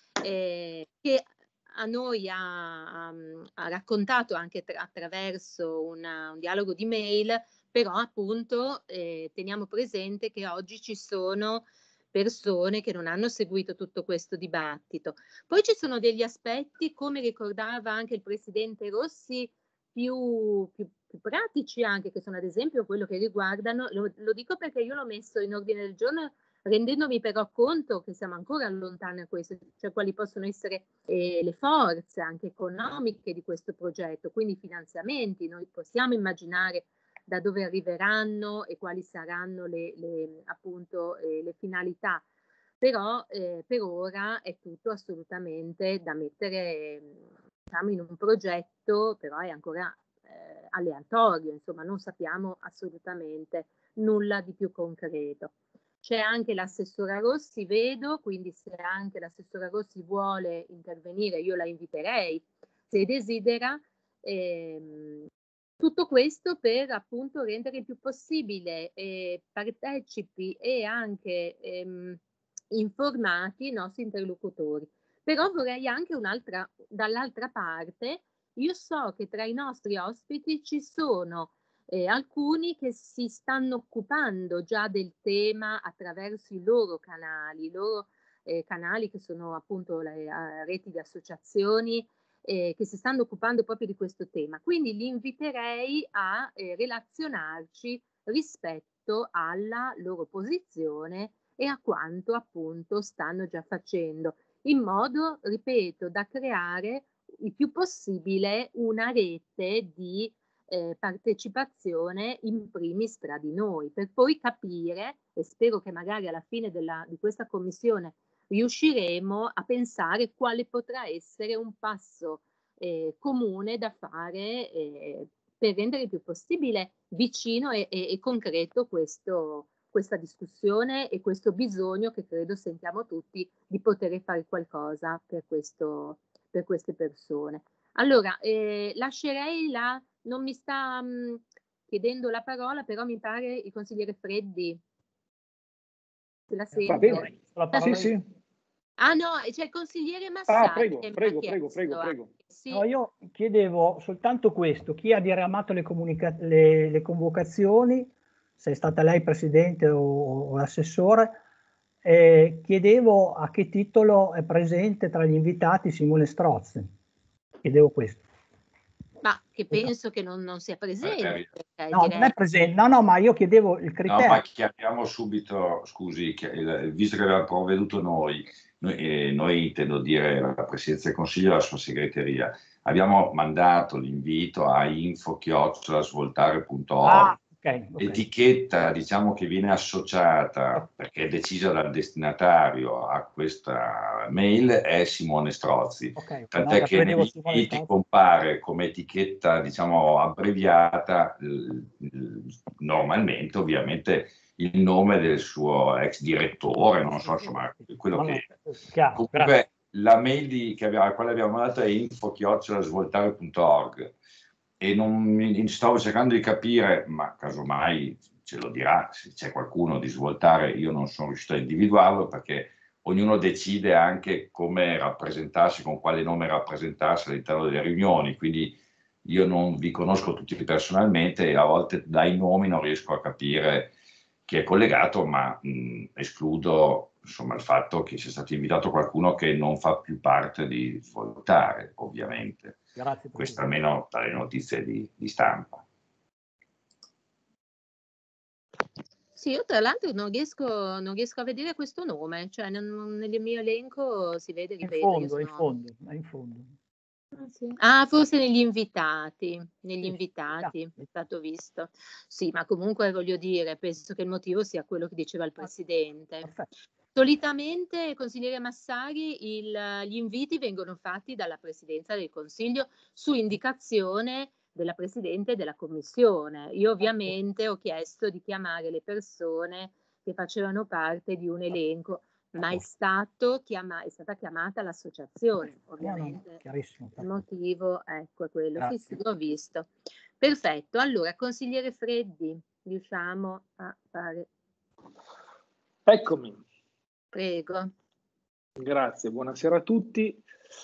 eh, che a noi ha, ha raccontato anche tra, attraverso una, un dialogo di mail, però appunto eh, teniamo presente che oggi ci sono persone che non hanno seguito tutto questo dibattito. Poi ci sono degli aspetti, come ricordava anche il presidente Rossi, più, più, più pratici anche, che sono ad esempio quello che riguardano, lo, lo dico perché io l'ho messo in ordine del giorno rendendomi però conto che siamo ancora lontani da questo, cioè quali possono essere eh, le forze anche economiche di questo progetto, quindi i finanziamenti, noi possiamo immaginare da dove arriveranno e quali saranno le, le, appunto, eh, le finalità, però eh, per ora è tutto assolutamente da mettere diciamo, in un progetto, però è ancora eh, aleatorio, insomma non sappiamo assolutamente nulla di più concreto. C'è anche l'assessora Rossi, vedo, quindi se anche l'assessora Rossi vuole intervenire io la inviterei, se desidera. Ehm, tutto questo per appunto rendere il più possibile eh, partecipi e anche ehm, informati i nostri interlocutori. Però vorrei anche un'altra, dall'altra parte, io so che tra i nostri ospiti ci sono eh, alcuni che si stanno occupando già del tema attraverso i loro canali, i loro eh, canali che sono appunto le uh, reti di associazioni eh, che si stanno occupando proprio di questo tema. Quindi li inviterei a eh, relazionarci rispetto alla loro posizione e a quanto appunto stanno già facendo, in modo, ripeto, da creare il più possibile una rete di eh, partecipazione in primis tra di noi, per poi capire, e spero che magari alla fine della, di questa commissione riusciremo a pensare quale potrà essere un passo eh, comune da fare eh, per rendere il più possibile vicino e, e, e concreto questo, questa discussione e questo bisogno che credo sentiamo tutti di poter fare qualcosa per, questo, per queste persone. Allora, eh, lascerei la, non mi sta mh, chiedendo la parola, però mi pare il consigliere Freddi. Se la sento. Va bene, la parola sì, sì. Ah no, c'è il consigliere Massari. Ah, prego, che prego, mi ha prego, chiesto, prego, prego. Sì. No, io chiedevo soltanto questo, chi ha diramato le, comunica- le, le convocazioni, se è stata lei presidente o, o assessore, eh, chiedevo a che titolo è presente tra gli invitati Simone Strozzi, chiedevo questo. Ma che penso che non, non sia presente. Eh, no, direi. non è presente, no, no, ma io chiedevo il criterio. No, ma chiariamo subito, scusi, visto che abbiamo provveduto noi, noi, eh, noi intendo dire la Presidenza del Consiglio e la sua segreteria, abbiamo mandato l'invito a info chiocciola svoltare punto org. Ah, okay, okay. L'etichetta, diciamo, che viene associata, perché è decisa dal destinatario a questa mail, è Simone Strozzi. Okay, Tant'è no, che negli inviti compare come etichetta, diciamo, abbreviata, eh, normalmente, ovviamente, il nome del suo ex direttore, non so, insomma, quello no, che... No, chiaro, Comunque, grazie. la mail di, che abbiamo, alla quale abbiamo mandato è info chiocciola svoltare punto org. E non mi, stavo cercando di capire, ma casomai ce lo dirà, se c'è qualcuno di Svoltare, io non sono riuscito a individuarlo, perché ognuno decide anche come rappresentarsi, con quale nome rappresentarsi all'interno delle riunioni, quindi io non vi conosco tutti personalmente e a volte dai nomi non riesco a capire chi è collegato, ma mh, escludo insomma il fatto che sia stato invitato qualcuno che non fa più parte di Svoltare, ovviamente. Grazie. Questo almeno dalle notizie di, di stampa. Sì, io tra l'altro non riesco, non riesco a vedere questo nome, cioè non, nel mio elenco si vede, ripeto. In fondo, sono... in fondo, in fondo. Ah, sì. Ah, forse negli invitati, negli Sì, invitati sì. è stato visto. Sì, ma comunque voglio dire, penso che il motivo sia quello che diceva il Presidente. Perfetto. Solitamente, consigliere Massari, il, gli inviti vengono fatti dalla Presidenza del Consiglio su indicazione della Presidente della Commissione. Io ovviamente ho chiesto di chiamare le persone che facevano parte di un elenco, ma è, stato chiama- è stata chiamata l'associazione, ovviamente. No, no, chiarissimo. Il motivo, ecco, è quello. Grazie. Sì, sì, l'ho visto. Perfetto. Allora, consigliere Freddi, riusciamo a fare... Eccomi. Prego. Grazie, buonasera a tutti.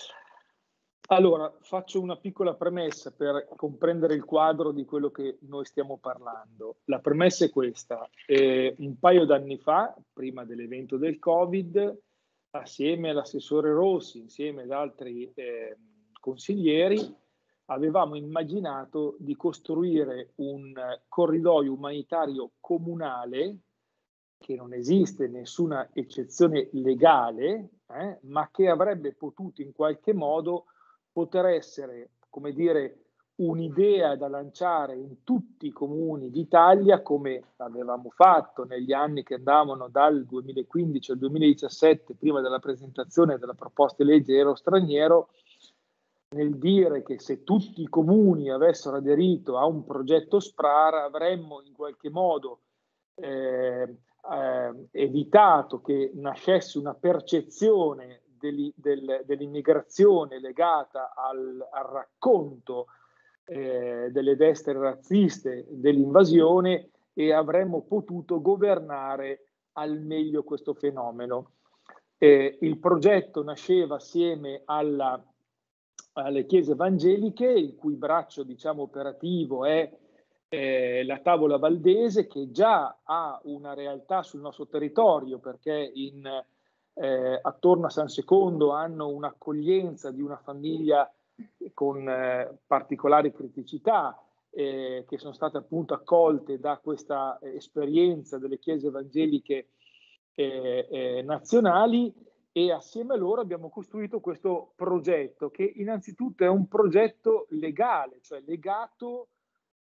Allora, faccio una piccola premessa per comprendere il quadro di quello che noi stiamo parlando. La premessa è questa. Eh, un paio d'anni fa, prima dell'evento del Covid, assieme all'assessore Rossi, insieme ad altri eh, consiglieri, avevamo immaginato di costruire un corridoio umanitario comunale, che non esiste nessuna eccezione legale, eh, ma che avrebbe potuto in qualche modo poter essere, come dire, un'idea da lanciare in tutti i comuni d'Italia, come avevamo fatto negli anni che andavano dal duemilaquindici al duemiladiciassette, prima della presentazione della proposta di legge Ero Straniero, nel dire che se tutti i comuni avessero aderito a un progetto SPRAR avremmo in qualche modo eh, eh, evitato che nascesse una percezione dell, del, dell'immigrazione legata al, al racconto eh, delle destre razziste dell'invasione, e avremmo potuto governare al meglio questo fenomeno. Eh, il progetto nasceva assieme alla, alle chiese evangeliche, il cui braccio, diciamo, operativo è Eh, la Tavola Valdese, che già ha una realtà sul nostro territorio, perché in, eh, attorno a San Secondo hanno un'accoglienza di una famiglia con eh, particolari criticità, eh, che sono state appunto accolte da questa eh, esperienza delle chiese evangeliche eh, eh, nazionali, e assieme a loro abbiamo costruito questo progetto, che innanzitutto è un progetto legale, cioè legato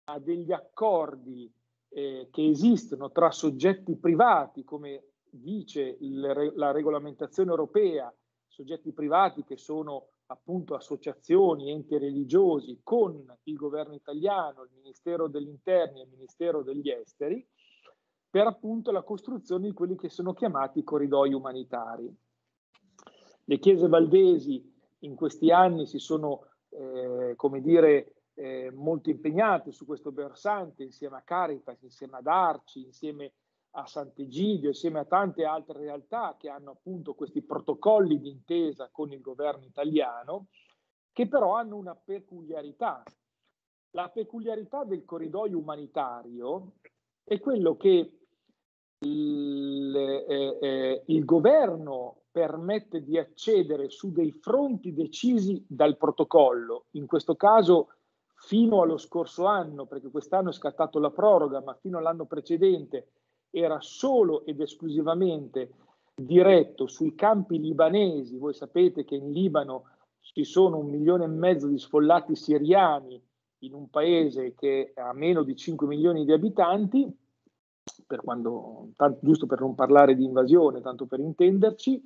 degli accordi eh, che esistono tra soggetti privati, come dice il, la regolamentazione europea, soggetti privati che sono appunto associazioni, enti religiosi, con il governo italiano, il Ministero degli Interni e il Ministero degli Esteri, per appunto la costruzione di quelli che sono chiamati corridoi umanitari. Le chiese valdesi in questi anni si sono, eh, come dire, eh, molto impegnate su questo versante, insieme a Caritas, insieme ad Arci, insieme a Sant'Egidio, insieme a tante altre realtà che hanno appunto questi protocolli di intesa con il governo italiano, che però hanno una peculiarità. La peculiarità del corridoio umanitario è quello che il, eh, eh, il governo permette di accedere su dei fronti decisi dal protocollo, in questo caso fino allo scorso anno, perché quest'anno è scattato la proroga, ma fino all'anno precedente era solo ed esclusivamente diretto sui campi libanesi. Voi sapete che in Libano ci sono un milione e mezzo di sfollati siriani in un paese che ha meno di cinque milioni di abitanti, per quando, tanto, giusto per non parlare di invasione, tanto per intenderci,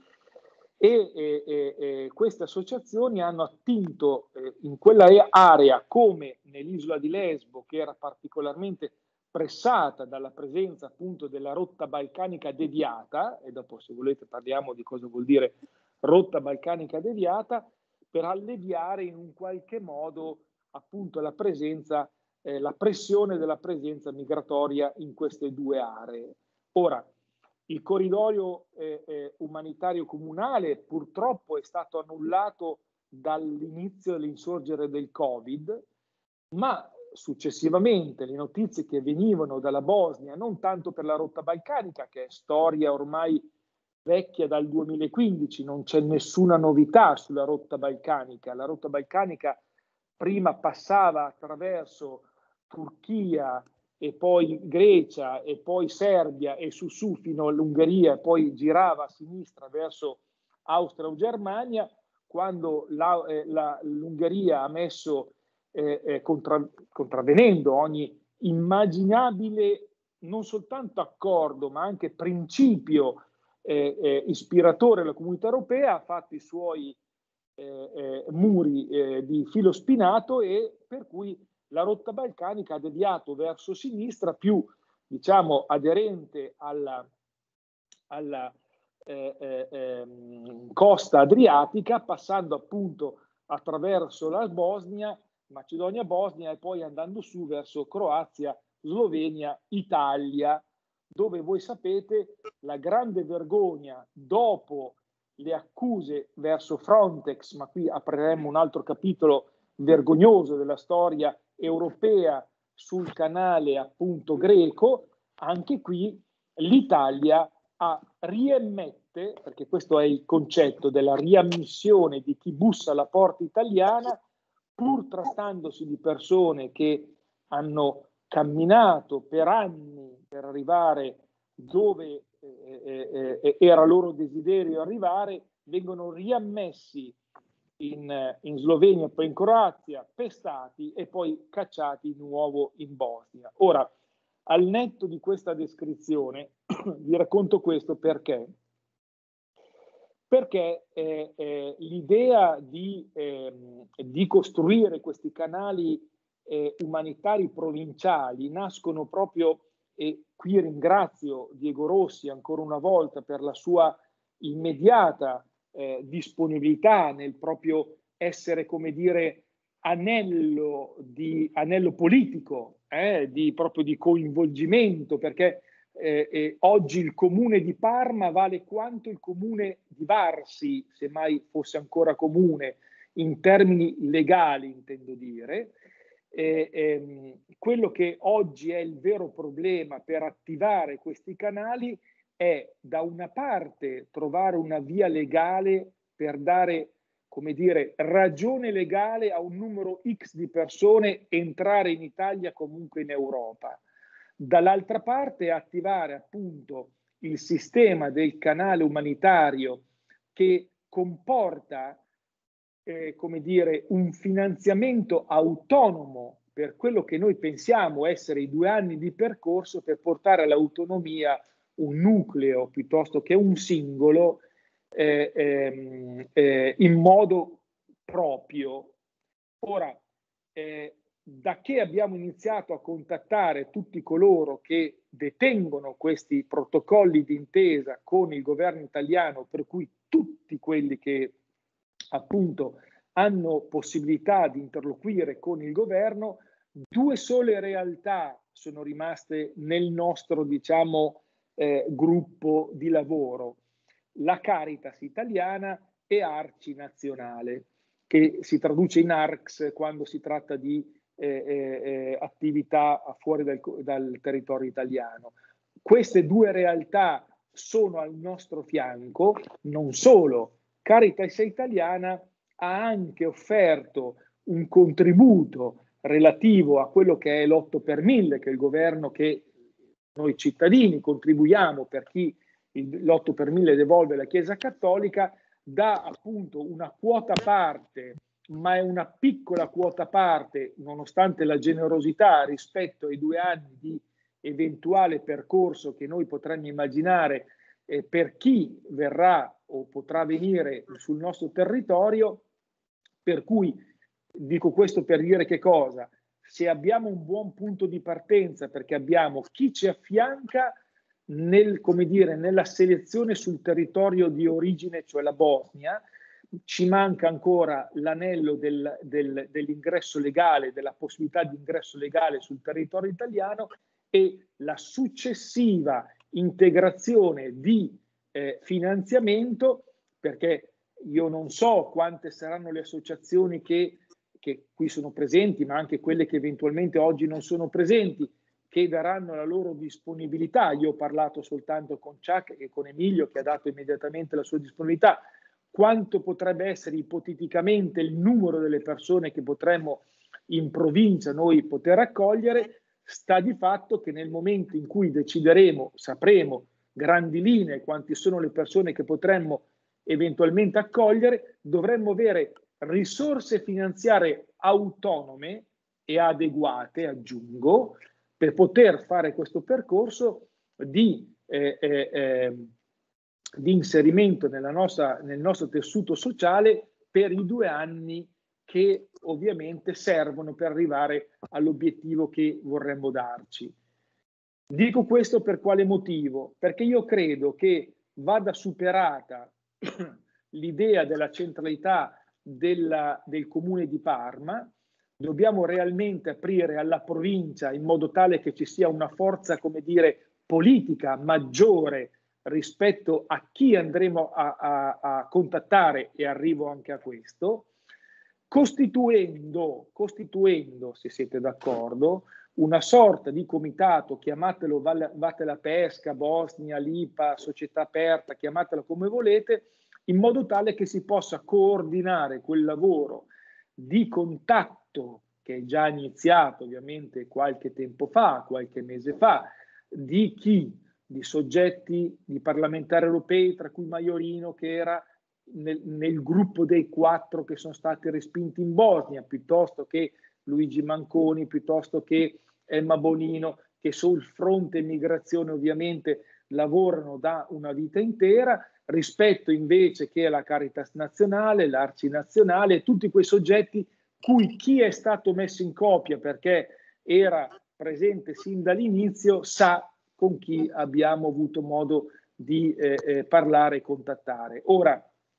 e, e, e queste associazioni hanno attinto eh, in quella area, come nell'isola di Lesbo, che era particolarmente pressata dalla presenza appunto della rotta balcanica deviata, e dopo se volete parliamo di cosa vuol dire rotta balcanica deviata, per alleviare in un qualche modo appunto la presenza, eh, la pressione della presenza migratoria in queste due aree. Ora, il corridoio eh, eh, umanitario comunale purtroppo è stato annullato dall'inizio dell'insorgere del Covid, ma successivamente le notizie che venivano dalla Bosnia, non tanto per la rotta balcanica, che è storia ormai vecchia dal duemilaquindici, non c'è nessuna novità sulla rotta balcanica. La rotta balcanica prima passava attraverso Turchia e poi Grecia e poi Serbia e su su fino all'Ungheria, e poi girava a sinistra verso Austria o Germania. Quando la, eh, la, l'Ungheria ha messo, eh, eh, contra, contravvenendo ogni immaginabile non soltanto accordo ma anche principio eh, eh, ispiratore della comunità europea, ha fatto i suoi eh, eh, muri eh, di filo spinato, e per cui la rotta balcanica ha deviato verso sinistra, più diciamo aderente alla, alla eh, eh, eh, costa adriatica, passando appunto attraverso la Bosnia, Macedonia, Bosnia, e poi andando su verso Croazia, Slovenia, Italia, dove voi sapete la grande vergogna dopo le accuse verso Frontex, ma qui apriremo un altro capitolo vergognoso della storia europea sul canale appunto greco. Anche qui l'Italia ha riemmette, perché questo è il concetto della riammissione di chi bussa alla porta italiana, pur trattandosi di persone che hanno camminato per anni per arrivare dove eh, eh, eh, era loro desiderio arrivare, vengono riammessi in, in Slovenia, poi in Croazia, pestati e poi cacciati di nuovo in Bosnia. Ora, al netto di questa descrizione, vi racconto questo perché. Perché eh, eh, l'idea di, eh, di costruire questi canali eh, umanitari provinciali nascono proprio, e qui ringrazio Diego Rossi ancora una volta per la sua immediata eh, disponibilità nel proprio essere, come dire, anello, di, anello politico, eh, di, proprio di coinvolgimento, perché Eh, eh, oggi il comune di Parma vale quanto il comune di Varsi, se mai fosse ancora comune, in termini legali intendo dire. Eh, ehm, quello che oggi è il vero problema per attivare questi canali è, da una parte, trovare una via legale per dare, come dire, ragione legale a un numero X di persone entrare in Italia, comunque in Europa. Dall'altra parte attivare appunto il sistema del canale umanitario, che comporta eh, come dire, un finanziamento autonomo per quello che noi pensiamo essere i due anni di percorso per portare all'autonomia un nucleo piuttosto che un singolo eh, eh, eh, in modo proprio. Ora, eh, da che abbiamo iniziato a contattare tutti coloro che detengono questi protocolli d'intesa con il governo italiano, per cui tutti quelli che appunto hanno possibilità di interloquire con il governo, due sole realtà sono rimaste nel nostro, diciamo, eh, gruppo di lavoro: la Caritas italiana e Arci Nazionale, che si traduce in A R C S quando si tratta di eh, eh, attività fuori dal, dal territorio italiano. Queste due realtà sono al nostro fianco. Non solo, Caritas italiana ha anche offerto un contributo relativo a quello che è l'otto per mille, che è il governo che noi cittadini contribuiamo per chi l'otto per mille devolve la Chiesa Cattolica, dà appunto una quota parte, ma è una piccola quota parte, nonostante la generosità rispetto ai due anni di eventuale percorso che noi potremmo immaginare eh, per chi verrà o potrà venire sul nostro territorio. Per cui dico questo per dire che cosa? Se abbiamo un buon punto di partenza, perché abbiamo chi ci affianca nel, come dire, nella selezione sul territorio di origine, cioè la Bosnia, ci manca ancora l'anello del, del, dell'ingresso legale, della possibilità di ingresso legale sul territorio italiano, e la successiva integrazione di eh, finanziamento, perché io non so quante saranno le associazioni che, che qui sono presenti, ma anche quelle che eventualmente oggi non sono presenti, che daranno la loro disponibilità. Io ho parlato soltanto con Chuck e con Emilio, che ha dato immediatamente la sua disponibilità. Quanto potrebbe essere ipoteticamente il numero delle persone che potremmo in provincia noi poter accogliere, sta di fatto che nel momento in cui decideremo, sapremo grandi linee quanti sono le persone che potremmo eventualmente accogliere, dovremmo avere risorse finanziarie autonome e adeguate, aggiungo, per poter fare questo percorso di, eh, eh, eh, di inserimento nella nostra, nel nostro tessuto sociale per i due anni che ovviamente servono per arrivare all'obiettivo che vorremmo darci. Dico questo per quale motivo? Perché io credo che vada superata l'idea della centralità della, del comune di Parma. Dobbiamo realmente aprire alla provincia in modo tale che ci sia una forza, come dire, politica maggiore rispetto a chi andremo a, a, a contattare, e arrivo anche a questo, costituendo, costituendo, se siete d'accordo, una sorta di comitato, chiamatelo Vatte la Pesca, Bosnia, Lipa, Società Aperta, chiamatelo come volete, in modo tale che si possa coordinare quel lavoro di contatto che è già iniziato ovviamente qualche tempo fa, qualche mese fa, di chi, di soggetti, di parlamentari europei, tra cui Maiorino, che era nel, nel gruppo dei quattro che sono stati respinti in Bosnia, piuttosto che Luigi Manconi, piuttosto che Emma Bonino, che sul fronte immigrazione ovviamente lavorano da una vita intera, rispetto invece che la Caritas Nazionale, l'Arci Nazionale, tutti quei soggetti cui chi è stato messo in copia perché era presente sin dall'inizio sa con chi abbiamo avuto modo di eh, eh, parlare e contattare. Ora,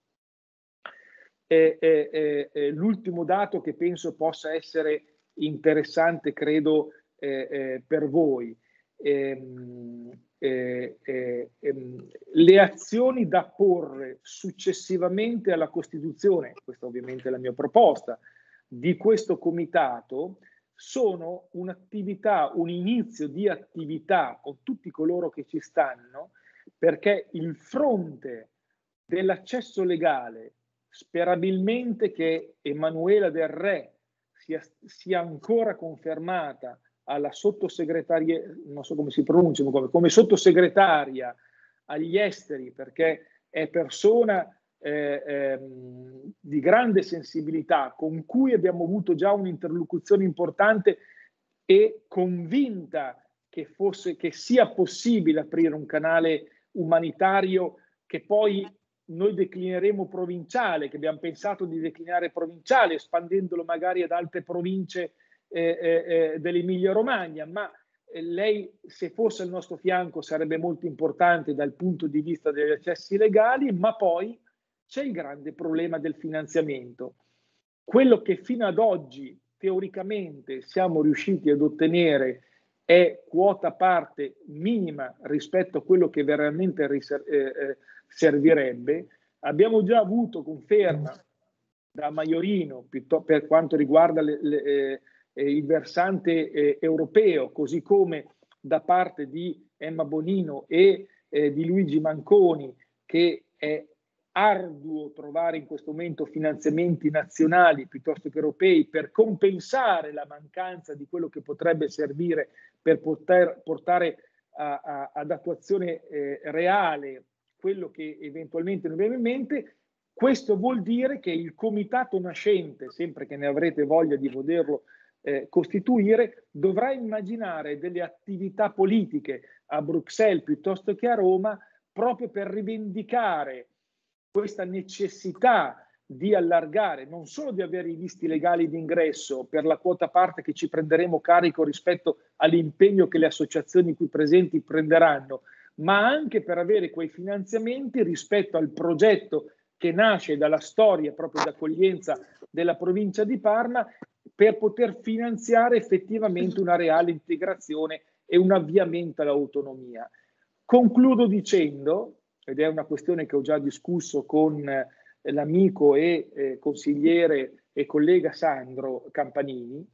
eh, eh, eh, l'ultimo dato che penso possa essere interessante, credo, eh, eh, per voi. Ehm, eh, eh, ehm, le azioni da porre successivamente alla costituzione, questa ovviamente è la mia proposta, di questo comitato, sono un'attività, un inizio di attività con tutti coloro che ci stanno, perché il fronte dell'accesso legale, sperabilmente che Emanuela Del Re sia, sia ancora confermata alla sottosegretaria, non so come si pronuncia, come, come sottosegretaria agli esteri, perché è persona eh, ehm, di grande sensibilità, con cui abbiamo avuto già un'interlocuzione importante e convinta che, fosse, che sia possibile aprire un canale umanitario che poi noi declineremo provinciale, che abbiamo pensato di declinare provinciale, espandendolo magari ad altre province eh, eh, dell'Emilia Romagna, ma eh, lei, se fosse al nostro fianco, sarebbe molto importante dal punto di vista degli accessi legali, ma poi c'è il grande problema del finanziamento. Quello che fino ad oggi teoricamente siamo riusciti ad ottenere è quota parte minima rispetto a quello che veramente riser- eh, eh, servirebbe. Abbiamo già avuto conferma da Maiorino per quanto riguarda le, le, eh, il versante eh, europeo, così come da parte di Emma Bonino e eh, di Luigi Manconi, che è arduo trovare in questo momento finanziamenti nazionali piuttosto che europei per compensare la mancanza di quello che potrebbe servire per poter portare a, a, ad attuazione eh, reale quello che eventualmente noi abbiamo in mente. Questo vuol dire che il comitato nascente, sempre che ne avrete voglia di poterlo eh, costituire, dovrà immaginare delle attività politiche a Bruxelles piuttosto che a Roma, proprio per rivendicare questa necessità di allargare, non solo di avere i visti legali d'ingresso per la quota parte che ci prenderemo carico rispetto all'impegno che le associazioni qui presenti prenderanno, ma anche per avere quei finanziamenti rispetto al progetto che nasce dalla storia proprio d'accoglienza della provincia di Parma, per poter finanziare effettivamente una reale integrazione e un avviamento all'autonomia. Concludo dicendo, ed è una questione che ho già discusso con eh, l'amico e eh, consigliere e collega Sandro Campanini,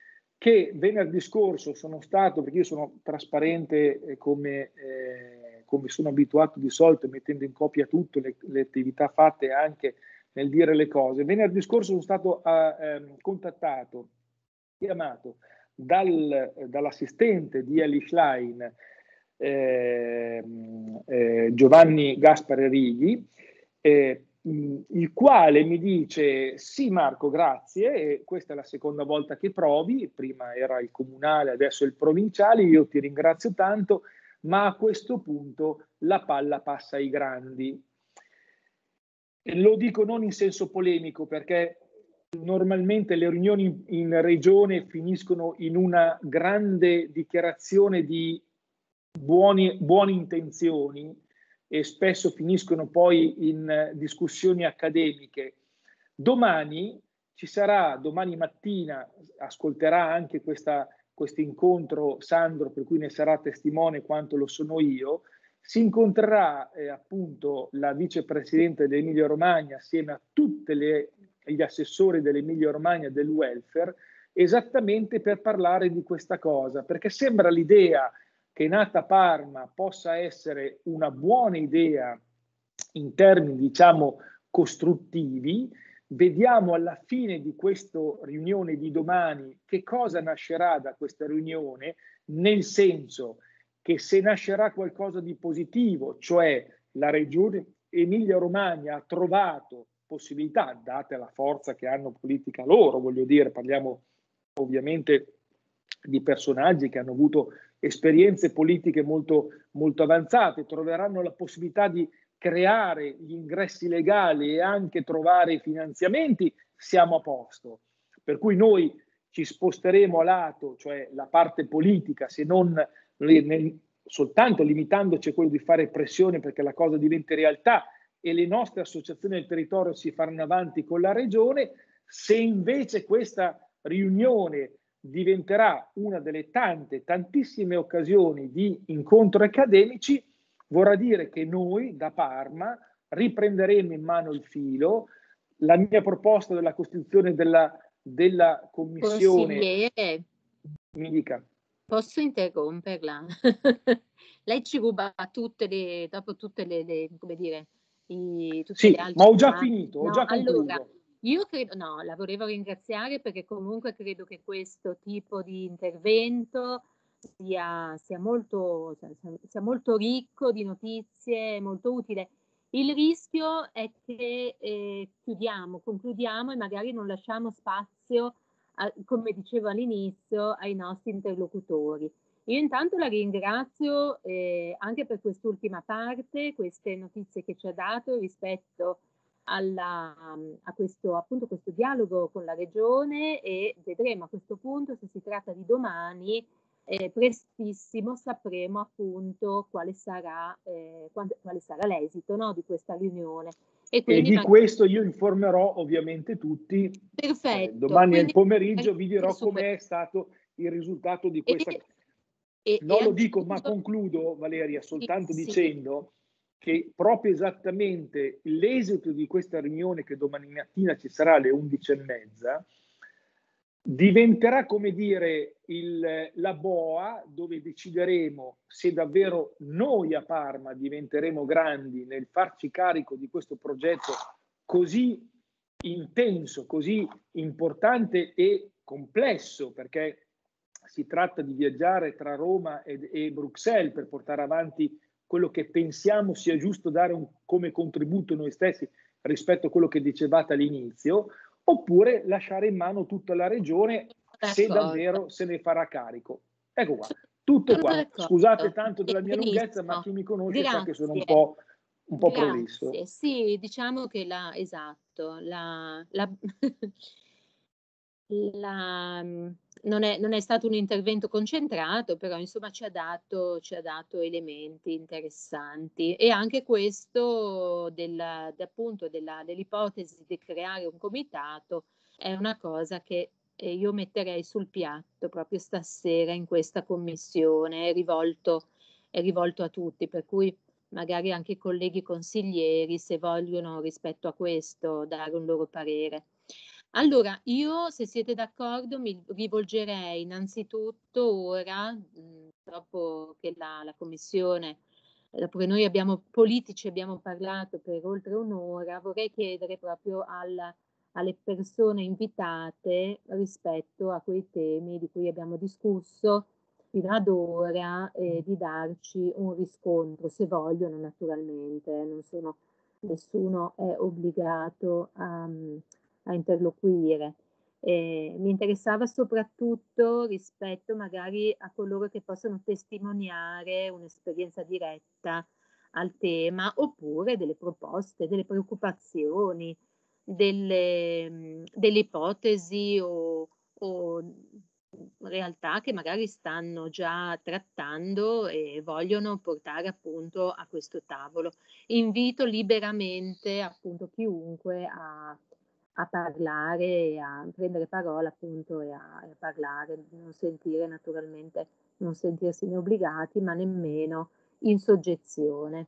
che venerdì scorso sono stato, perché io sono trasparente eh, come, eh, come sono abituato di solito, mettendo in copia tutte le, le attività fatte anche nel dire le cose. Venerdì scorso sono stato eh, contattato, chiamato dal, dall'assistente di Eli Schlein, eh, eh, Giovanni Gaspare Righi, eh, il quale mi dice: sì Marco, grazie, e questa è la seconda volta che provi, prima era il comunale, adesso è il provinciale, io ti ringrazio tanto, ma a questo punto la palla passa ai grandi. E lo dico non in senso polemico, perché normalmente le riunioni in regione finiscono in una grande dichiarazione di buoni, buone intenzioni e spesso finiscono poi in discussioni accademiche. Domani ci sarà, domani mattina ascolterà anche questo incontro Sandro, per cui ne sarà testimone quanto lo sono io. Si incontrerà eh, appunto la vicepresidente dell'Emilia Romagna assieme a tutti gli assessori dell'Emilia Romagna del welfare, esattamente per parlare di questa cosa, perché sembra l'idea che nata a Parma possa essere una buona idea in termini, diciamo, costruttivi. Vediamo alla fine di questa riunione di domani che cosa nascerà da questa riunione, nel senso che se nascerà qualcosa di positivo, cioè la regione Emilia-Romagna ha trovato possibilità, date la forza che hanno politica loro, voglio dire, parliamo ovviamente di personaggi che hanno avuto esperienze politiche molto, molto avanzate, troveranno la possibilità di creare gli ingressi legali e anche trovare i finanziamenti, siamo a posto. Per cui noi ci sposteremo a lato, cioè la parte politica, se non nel, soltanto limitandoci a quello di fare pressione perché la cosa diventi realtà e le nostre associazioni del territorio si faranno avanti con la regione. Se invece questa riunione diventerà una delle tante, tantissime occasioni di incontri accademici, vorrà dire che noi da Parma riprenderemo in mano il filo. La mia proposta della costituzione della, della commissione... Consigliere, mi dica. Posso interromperla? Lei ci ruba tutte le, dopo tutte le, le come dire, i, tutte sì, le altre... ma ho già finito, ho no, già concluso. Allora, io credo, no, la volevo ringraziare perché comunque credo che questo tipo di intervento sia, sia, molto, sia molto ricco di notizie, molto utile. Il rischio è che eh, chiudiamo, concludiamo e magari non lasciamo spazio, a, come dicevo all'inizio, ai nostri interlocutori. Io intanto la ringrazio eh, anche per quest'ultima parte, queste notizie che ci ha dato rispetto alla, a questo, appunto, questo dialogo con la Regione, e vedremo a questo punto, se si tratta di domani, eh, prestissimo sapremo appunto quale sarà, eh, quale sarà l'esito, no, di questa riunione. E, e di magari... questo io informerò ovviamente tutti. Perfetto. Eh, domani quindi... nel pomeriggio vi dirò com'è stato il risultato di questa... E... E, non e lo dico, aggiungo... ma concludo, Valeria, soltanto sì, dicendo che proprio esattamente l'esito di questa riunione, che domani mattina ci sarà alle undici e mezza, diventerà, come dire, il, la boa dove decideremo se davvero noi a Parma diventeremo grandi nel farci carico di questo progetto così intenso, così importante e complesso, perché si tratta di viaggiare tra Roma e, e Bruxelles per portare avanti quello che pensiamo sia giusto dare un, come contributo noi stessi rispetto a quello che dicevate all'inizio, oppure lasciare in mano tutta la regione se davvero se ne farà carico. Ecco qua, tutto qua. Scusate tanto della mia lunghezza, ma chi mi conosce sa che sono un po', un po' prolisso. Sì, diciamo che la, esatto, la, la, la, non, è, non è stato un intervento concentrato, però insomma ci ha dato, ci ha dato elementi interessanti, e anche questo della, appunto della, dell'ipotesi di creare un comitato è una cosa che io metterei sul piatto proprio stasera in questa commissione, è rivolto, è rivolto a tutti, per cui magari anche i colleghi consiglieri, se vogliono rispetto a questo dare un loro parere. Allora, io, se siete d'accordo, mi rivolgerei innanzitutto ora, mh, dopo che la, la commissione, dopo che noi abbiamo politici abbiamo parlato per oltre un'ora, vorrei chiedere proprio al, alle persone invitate rispetto a quei temi di cui abbiamo discusso fino ad ora, eh, di darci un riscontro, se vogliono naturalmente, non sono, nessuno è obbligato a... a interloquire. Eh, mi interessava soprattutto rispetto magari a coloro che possono testimoniare un'esperienza diretta al tema, oppure delle proposte, delle preoccupazioni, delle, delle ipotesi o, o realtà che magari stanno già trattando e vogliono portare appunto a questo tavolo. Invito liberamente appunto chiunque a a parlare, a prendere parola appunto e a, a parlare, non sentire naturalmente, non sentirsi obbligati, ma nemmeno in soggezione.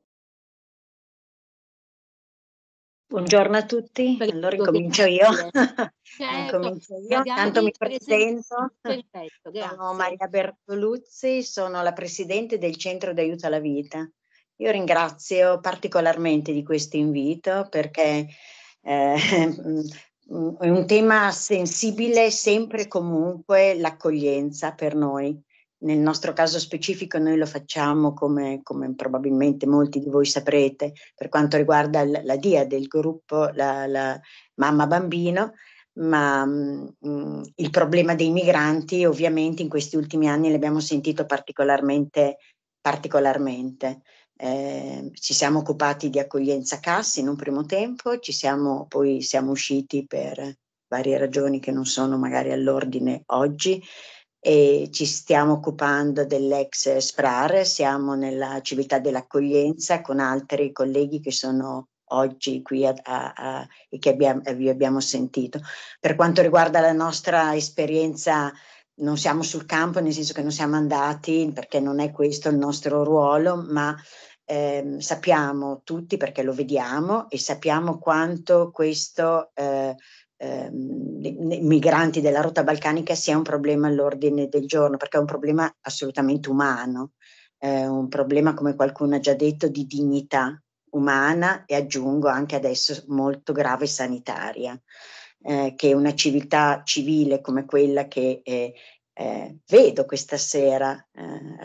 Buongiorno a tutti, Prego, allora incomincio io. Certo, incomincio io, tanto mi presento. Perfetto, grazie. Sono Maria Bertoluzzi, sono la Presidente del Centro d'Aiuto alla Vita. Io ringrazio particolarmente di questo invito perché eh, è un tema sensibile, sempre e comunque l'accoglienza per noi. Nel nostro caso specifico noi lo facciamo, come, come probabilmente molti di voi saprete, per quanto riguarda la, la D I A del gruppo la, la Mamma Bambino, ma mh, il problema dei migranti ovviamente in questi ultimi anni l'abbiamo sentito particolarmente, particolarmente. Eh, ci siamo occupati di accoglienza C A S in un primo tempo, ci siamo, poi siamo usciti per varie ragioni che non sono magari all'ordine oggi, e ci stiamo occupando dell'ex SPRAR, siamo nella civiltà dell'accoglienza con altri colleghi che sono oggi qui a, a, a, e che abbiamo, vi abbiamo sentito. Per quanto riguarda la nostra esperienza, non siamo sul campo, nel senso che non siamo andati, perché non è questo il nostro ruolo, ma eh, sappiamo tutti, perché lo vediamo, e sappiamo quanto questo eh, eh, migranti della rotta balcanica sia un problema all'ordine del giorno, perché è un problema assolutamente umano, eh, un problema, come qualcuno ha già detto, di dignità umana, e aggiungo anche adesso molto grave sanitaria, eh, che una civiltà civile come quella che eh, eh, vedo questa sera eh, ra-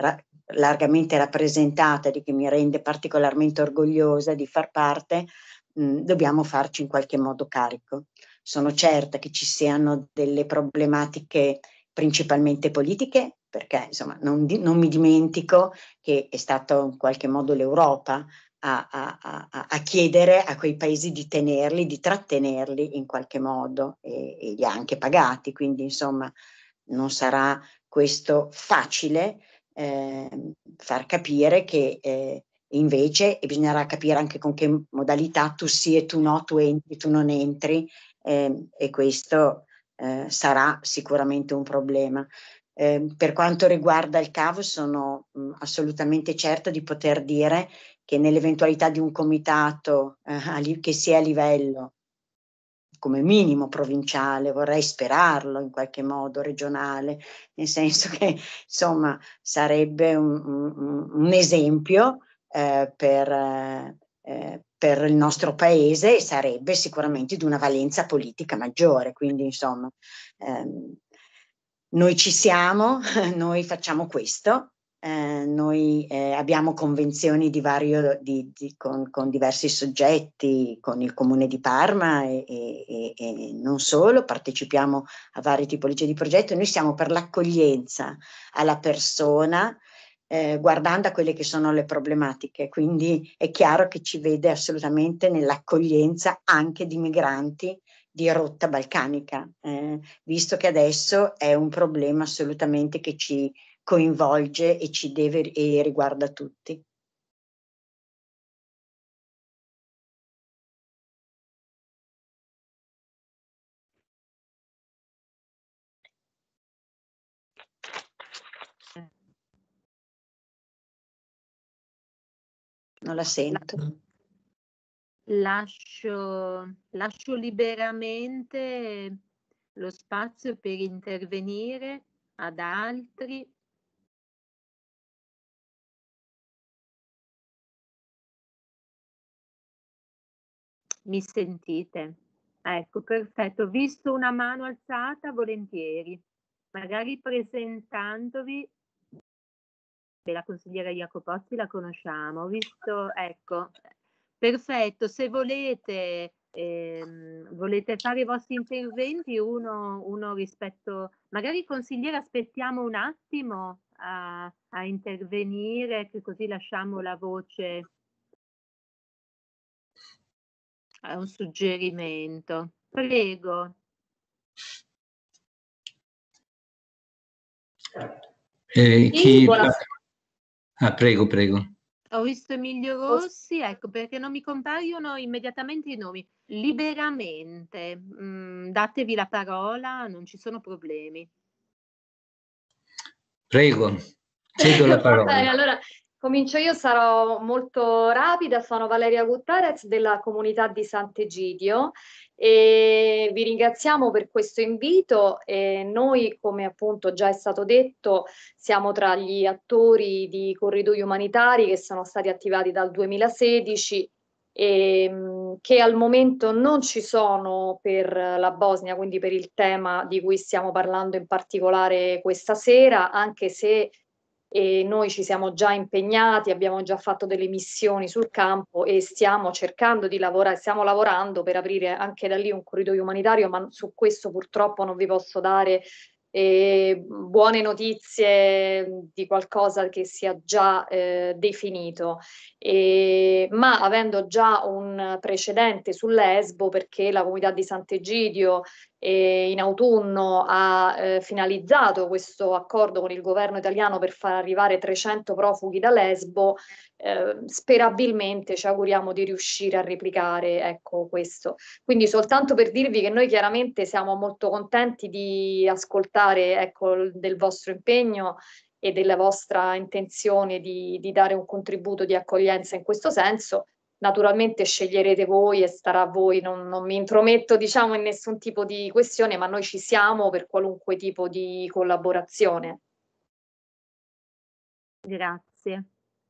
largamente rappresentata, di che mi rende particolarmente orgogliosa di far parte, mh, dobbiamo farci in qualche modo carico. Sono certa che ci siano delle problematiche principalmente politiche, perché insomma non, non mi dimentico che è stato in qualche modo l'Europa a, a, a, a chiedere a quei paesi di tenerli, di trattenerli in qualche modo, e, e li ha anche pagati, quindi insomma non sarà questo facile eh, far capire che eh, invece bisognerà capire anche con che modalità tu sì e tu no, tu entri, tu non entri, eh, e questo eh, sarà sicuramente un problema. Eh, per quanto riguarda il cavo, sono mh, assolutamente certa di poter dire che nell'eventualità di un comitato eh, che sia a livello come minimo provinciale, vorrei sperarlo in qualche modo regionale, nel senso che insomma sarebbe un, un, un esempio eh, per, eh, per il nostro paese, e sarebbe sicuramente di una valenza politica maggiore, quindi insomma ehm, noi ci siamo, noi facciamo questo. Eh, noi eh, abbiamo convenzioni di vario, di, di, con, con diversi soggetti, con il Comune di Parma e, e, e non solo, partecipiamo a varie tipologie di progetti. Noi siamo per l'accoglienza alla persona, eh, guardando a quelle che sono le problematiche, quindi è chiaro che ci vede assolutamente nell'accoglienza anche di migranti di rotta balcanica, eh, visto che adesso è un problema assolutamente che ci coinvolge e ci deve e riguarda tutti. Non la sento. Lascio, lascio liberamente lo spazio per intervenire ad altri. Mi sentite? Ecco, perfetto. Ho visto una mano alzata, volentieri. Magari presentandovi, la consigliera Jacopozzi la conosciamo. Ho visto, ecco, perfetto. Se volete, ehm, volete fare i vostri interventi, uno, uno rispetto, magari consigliera, aspettiamo un attimo a, a intervenire, che così lasciamo la voce. È un suggerimento. Prego. Eh, chi... ah, prego, prego. Ho visto Emilio Rossi, ecco, perché non mi compaiono immediatamente i nomi. Liberamente, mm, datevi la parola, non ci sono problemi. Prego, cedo la parola. Va bene, allora comincio io, sarò molto rapida. Sono Valeria Gutierrez della comunità di Sant'Egidio e vi ringraziamo per questo invito. E noi, come appunto già è stato detto, siamo tra gli attori di corridoi umanitari che sono stati attivati dal duemilasedici e che al momento non ci sono per la Bosnia, quindi per il tema di cui stiamo parlando in particolare questa sera, anche se e noi ci siamo già impegnati, abbiamo già fatto delle missioni sul campo e stiamo cercando di lavorare, stiamo lavorando per aprire anche da lì un corridoio umanitario, ma su questo purtroppo non vi posso dare eh, buone notizie di qualcosa che sia già eh, definito, e, ma avendo già un precedente sull'Esbo, perché la comunità di Sant'Egidio E in autunno ha eh, finalizzato questo accordo con il governo italiano per far arrivare trecento profughi da Lesbo, eh, sperabilmente ci auguriamo di riuscire a replicare, ecco, questo. Quindi soltanto per dirvi che noi chiaramente siamo molto contenti di ascoltare, ecco, del vostro impegno e della vostra intenzione di, di dare un contributo di accoglienza in questo senso. Naturalmente sceglierete voi e starà a voi, non, non mi intrometto, diciamo, in nessun tipo di questione, ma noi ci siamo per qualunque tipo di collaborazione. Grazie.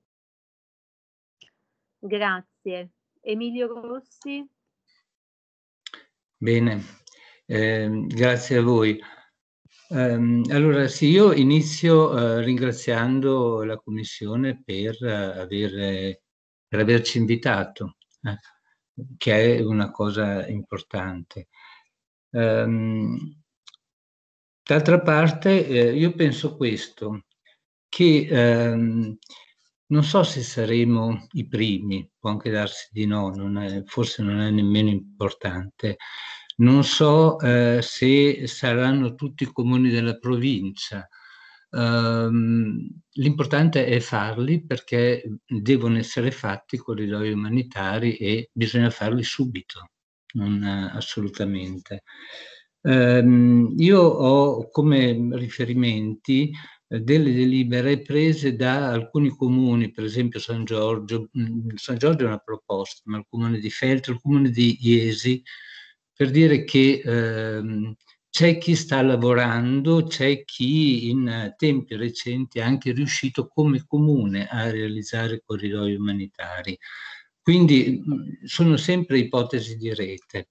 Grazie. Emilio Rossi. Bene, eh, grazie a voi. Um, allora sì, io inizio uh, ringraziando la Commissione per, uh, aver, per averci invitato, eh, che è una cosa importante. Um, d'altra parte eh, io penso questo, che um, non so se saremo i primi, può anche darsi di no, non è, forse non è nemmeno importante. Non so eh, se saranno tutti i comuni della provincia. Um, l'importante è farli, perché devono essere fatti corridoi umanitari e bisogna farli subito, non eh, assolutamente. Um, io ho come riferimenti eh, delle delibere prese da alcuni comuni, per esempio San Giorgio. mh, San Giorgio è una proposta, ma il comune di Feltro, il comune di Iesi, per dire che ehm, c'è chi sta lavorando, c'è chi in tempi recenti è anche riuscito come comune a realizzare corridoi umanitari. Quindi mh, sono sempre ipotesi di rete.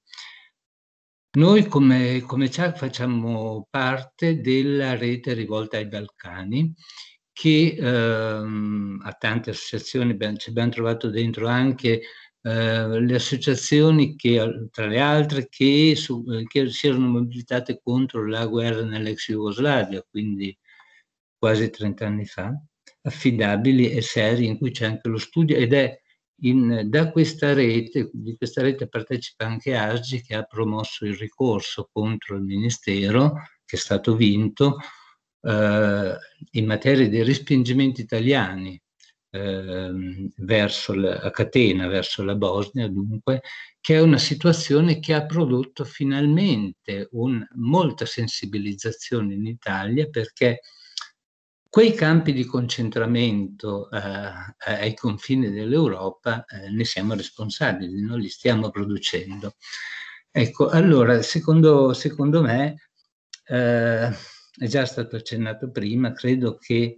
Noi come, come C H A C facciamo parte della rete rivolta ai Balcani, che ehm, ha tante associazioni, abbiamo, ci abbiamo trovato dentro anche eh, le associazioni che, tra le altre, che, su, che si erano mobilitate contro la guerra nell'ex Jugoslavia, quindi quasi trent'anni fa, affidabili e seri, in cui c'è anche lo studio, ed è in, da questa rete, di questa rete partecipa anche A S G I, che ha promosso il ricorso contro il Ministero, che è stato vinto, eh, in materia di respingimenti italiani eh, verso la, a catena, verso la Bosnia, dunque, che è una situazione che ha prodotto finalmente un, molta sensibilizzazione in Italia, perché quei campi di concentramento eh, ai confini dell'Europa eh, ne siamo responsabili, noi li stiamo producendo. Ecco, allora, secondo, secondo me, eh, è già stato accennato prima, credo che,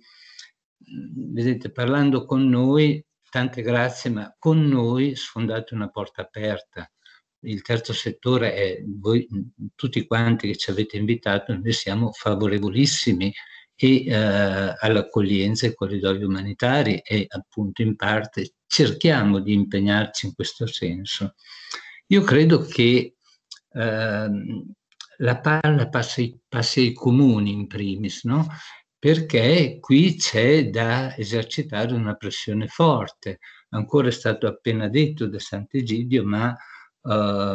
vedete, parlando con noi, tante grazie, ma con noi sfondate una porta aperta. Il terzo settore è, voi tutti quanti che ci avete invitato, noi siamo favorevolissimi e eh, all'accoglienza ai corridoi umanitari, e appunto in parte cerchiamo di impegnarci in questo senso. Io credo che eh, la palla passi, passi ai comuni in primis, no? Perché qui c'è da esercitare una pressione forte. Ancora è stato appena detto da Sant'Egidio, ma eh,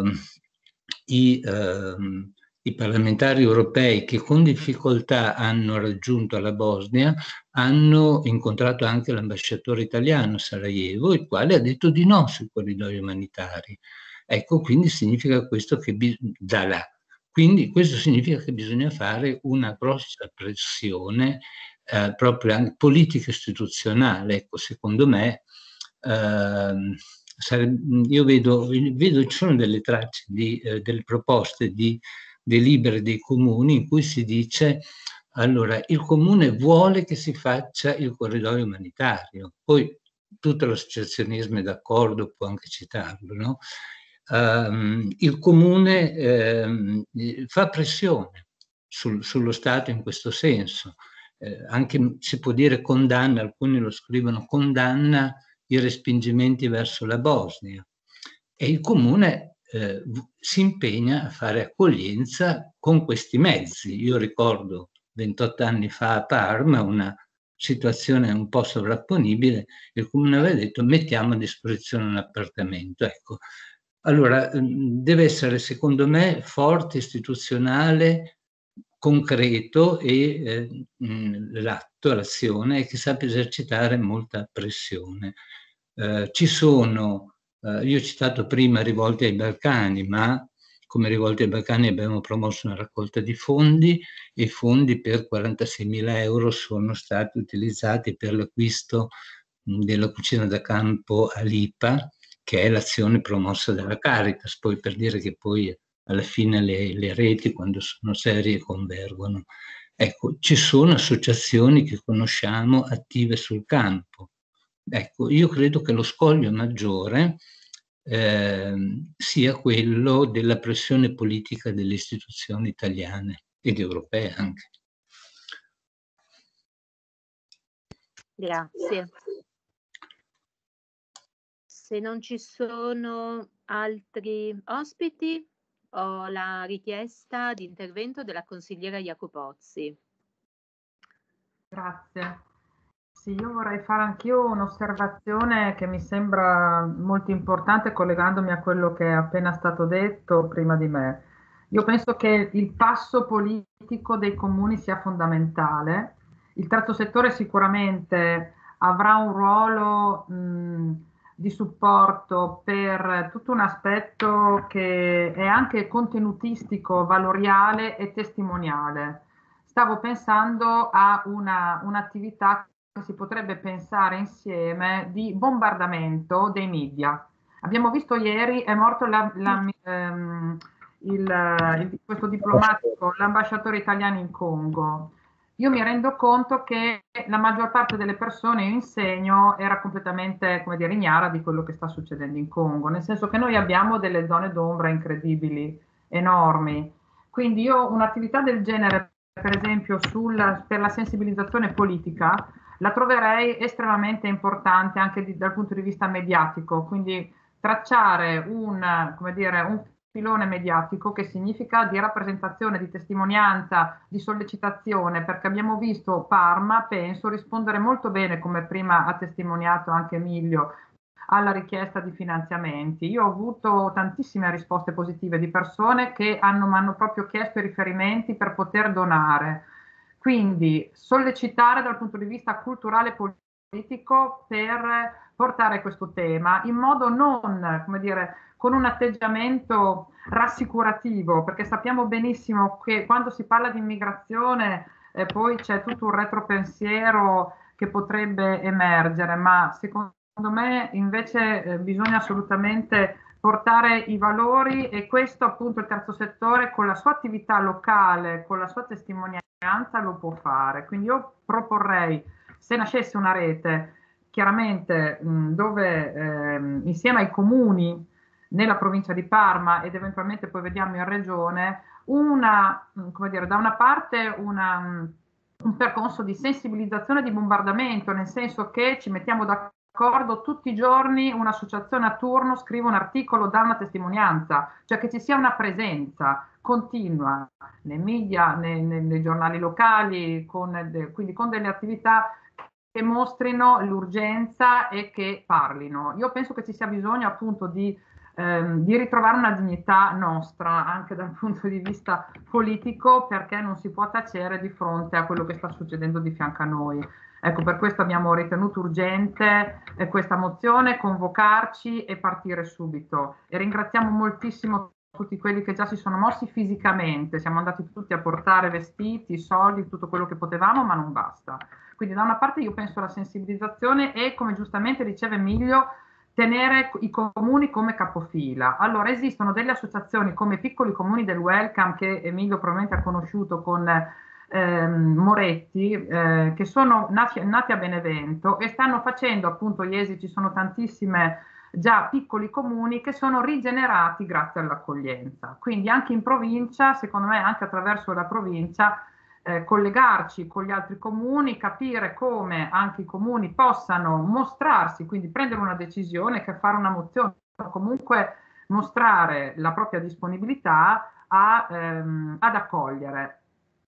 i, eh, i parlamentari europei che con difficoltà hanno raggiunto la Bosnia hanno incontrato anche l'ambasciatore italiano a Sarajevo, il quale ha detto di no sui corridoi umanitari. Ecco, quindi significa questo che da là. Quindi questo significa che bisogna fare una grossa pressione eh, proprio anche politica istituzionale. Ecco, secondo me eh, sarebbe, io vedo, vedo ci sono delle tracce di eh, delle proposte di delibere dei comuni in cui si dice: allora, il comune vuole che si faccia il corridoio umanitario, poi tutto l'associazionismo è d'accordo, può anche citarlo, no? Um, il comune um, fa pressione sul, sullo Stato in questo senso, eh, anche si può dire condanna, alcuni lo scrivono, condanna i respingimenti verso la Bosnia, e il comune eh, si impegna a fare accoglienza con questi mezzi. Io ricordo ventotto anni fa a Parma una situazione un po' sovrapponibile, il comune aveva detto: mettiamo a disposizione un appartamento. Ecco, allora deve essere, secondo me, forte, istituzionale, concreto, e eh, l'atto, l'azione, che sappia esercitare molta pressione. Eh, ci sono, eh, io ho citato prima Rivolte ai Balcani, ma come Rivolte ai Balcani abbiamo promosso una raccolta di fondi, e i fondi per quarantaseimila euro sono stati utilizzati per l'acquisto della cucina da campo a Lipa, che è l'azione promossa dalla Caritas, poi per dire che poi alla fine le, le reti, quando sono serie, convergono. Ecco, ci sono associazioni che conosciamo attive sul campo. Ecco, io credo che lo scoglio maggiore eh, sia quello della pressione politica delle istituzioni italiane, ed europee anche. Grazie. Se non ci sono altri ospiti, ho la richiesta di intervento della consigliera Jacopozzi. Grazie. Sì, io vorrei fare anch'io un'osservazione che mi sembra molto importante, collegandomi a quello che è appena stato detto prima di me. Io penso che il passo politico dei comuni sia fondamentale. Il terzo settore sicuramente avrà un ruolo mh, di supporto per tutto un aspetto che è anche contenutistico, valoriale e testimoniale. Stavo pensando a una, un'attività che si potrebbe pensare insieme di bombardamento dei media. Abbiamo visto ieri, è morto la, la, ehm, il, il, questo diplomatico, l'ambasciatore italiano in Congo. Io mi rendo conto che la maggior parte delle persone, io insegno, era completamente, come dire, ignara di quello che sta succedendo in Congo, nel senso che noi abbiamo delle zone d'ombra incredibili, enormi. Quindi io un'attività del genere, per esempio, sul, per la sensibilizzazione politica, la troverei estremamente importante anche di, dal punto di vista mediatico, quindi tracciare un, come dire, un filone mediatico che significa di rappresentazione, di testimonianza, di sollecitazione, perché abbiamo visto Parma, penso, rispondere molto bene, come prima ha testimoniato anche Emilio, alla richiesta di finanziamenti. Io ho avuto tantissime risposte positive di persone che hanno, mi hanno proprio chiesto i riferimenti per poter donare. Quindi sollecitare dal punto di vista culturale e politico per portare questo tema in modo non, come dire, con un atteggiamento rassicurativo, perché sappiamo benissimo che quando si parla di immigrazione eh, poi c'è tutto un retropensiero che potrebbe emergere, ma secondo me invece eh, bisogna assolutamente portare i valori, e questo appunto il terzo settore con la sua attività locale, con la sua testimonianza lo può fare. Quindi io proporrei, se nascesse una rete, chiaramente mh, dove ehm, insieme ai comuni nella provincia di Parma ed eventualmente poi vediamo in regione, una, come dire, da una parte una, un percorso di sensibilizzazione di bombardamento, nel senso che ci mettiamo d'accordo tutti i giorni, un'associazione a turno scrive un articolo, dà una testimonianza, cioè che ci sia una presenza continua nei media, nei, nei, nei giornali locali, con, de, quindi con delle attività che mostrino l'urgenza e che parlino. Io penso che ci sia bisogno appunto di Ehm, di ritrovare una dignità nostra anche dal punto di vista politico, perché non si può tacere di fronte a quello che sta succedendo di fianco a noi. Ecco, per questo abbiamo ritenuto urgente eh, questa mozione, convocarci e partire subito. E ringraziamo moltissimo tutti quelli che già si sono mossi fisicamente, siamo andati tutti a portare vestiti, soldi, tutto quello che potevamo, ma non basta. Quindi da una parte io penso alla sensibilizzazione e, come giustamente diceva Emilio, tenere i comuni come capofila. Allora esistono delle associazioni come Piccoli Comuni del Welcome, che Emilio probabilmente ha conosciuto con ehm, Moretti, eh, che sono nati, nati a Benevento e stanno facendo appunto gli esiti, ci sono tantissime già piccoli comuni che sono rigenerati grazie all'accoglienza. Quindi anche in provincia, secondo me anche attraverso la provincia, Eh, collegarci con gli altri comuni, capire come anche i comuni possano mostrarsi, quindi prendere una decisione, che fare una mozione, o comunque mostrare la propria disponibilità a, ehm, ad accogliere.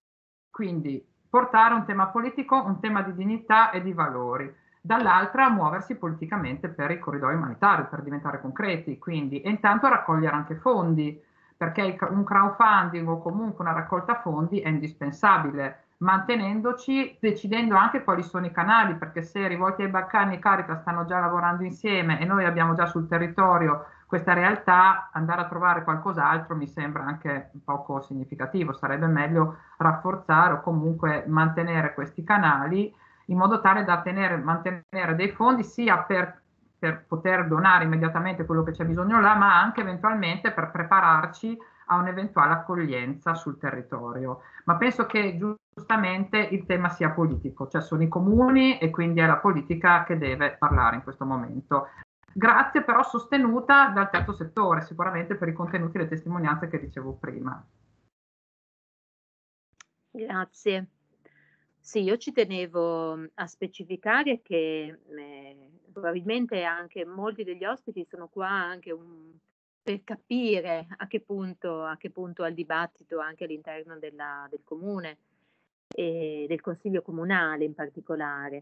Quindi portare un tema politico, un tema di dignità e di valori. Dall'altra muoversi politicamente per i corridoi umanitari, per diventare concreti, quindi, e intanto raccogliere anche fondi, perché un crowdfunding o comunque una raccolta fondi è indispensabile, mantenendoci, decidendo anche quali sono i canali, perché se Rivolti ai Balcani e Caritas stanno già lavorando insieme e noi abbiamo già sul territorio questa realtà, andare a trovare qualcos'altro mi sembra anche poco significativo. Sarebbe meglio rafforzare o comunque mantenere questi canali in modo tale da tenere, mantenere dei fondi sia per per poter donare immediatamente quello che c'è bisogno là, ma anche eventualmente per prepararci a un'eventuale accoglienza sul territorio. Ma penso che giustamente il tema sia politico, cioè sono i comuni e quindi è la politica che deve parlare in questo momento. Grazie, però sostenuta dal terzo settore, sicuramente per i contenuti e le testimonianze che dicevo prima. Grazie. Sì, io ci tenevo a specificare che eh, probabilmente anche molti degli ospiti sono qua anche un, per capire a che punto, a che punto è il dibattito anche all'interno della, del comune e del consiglio comunale in particolare.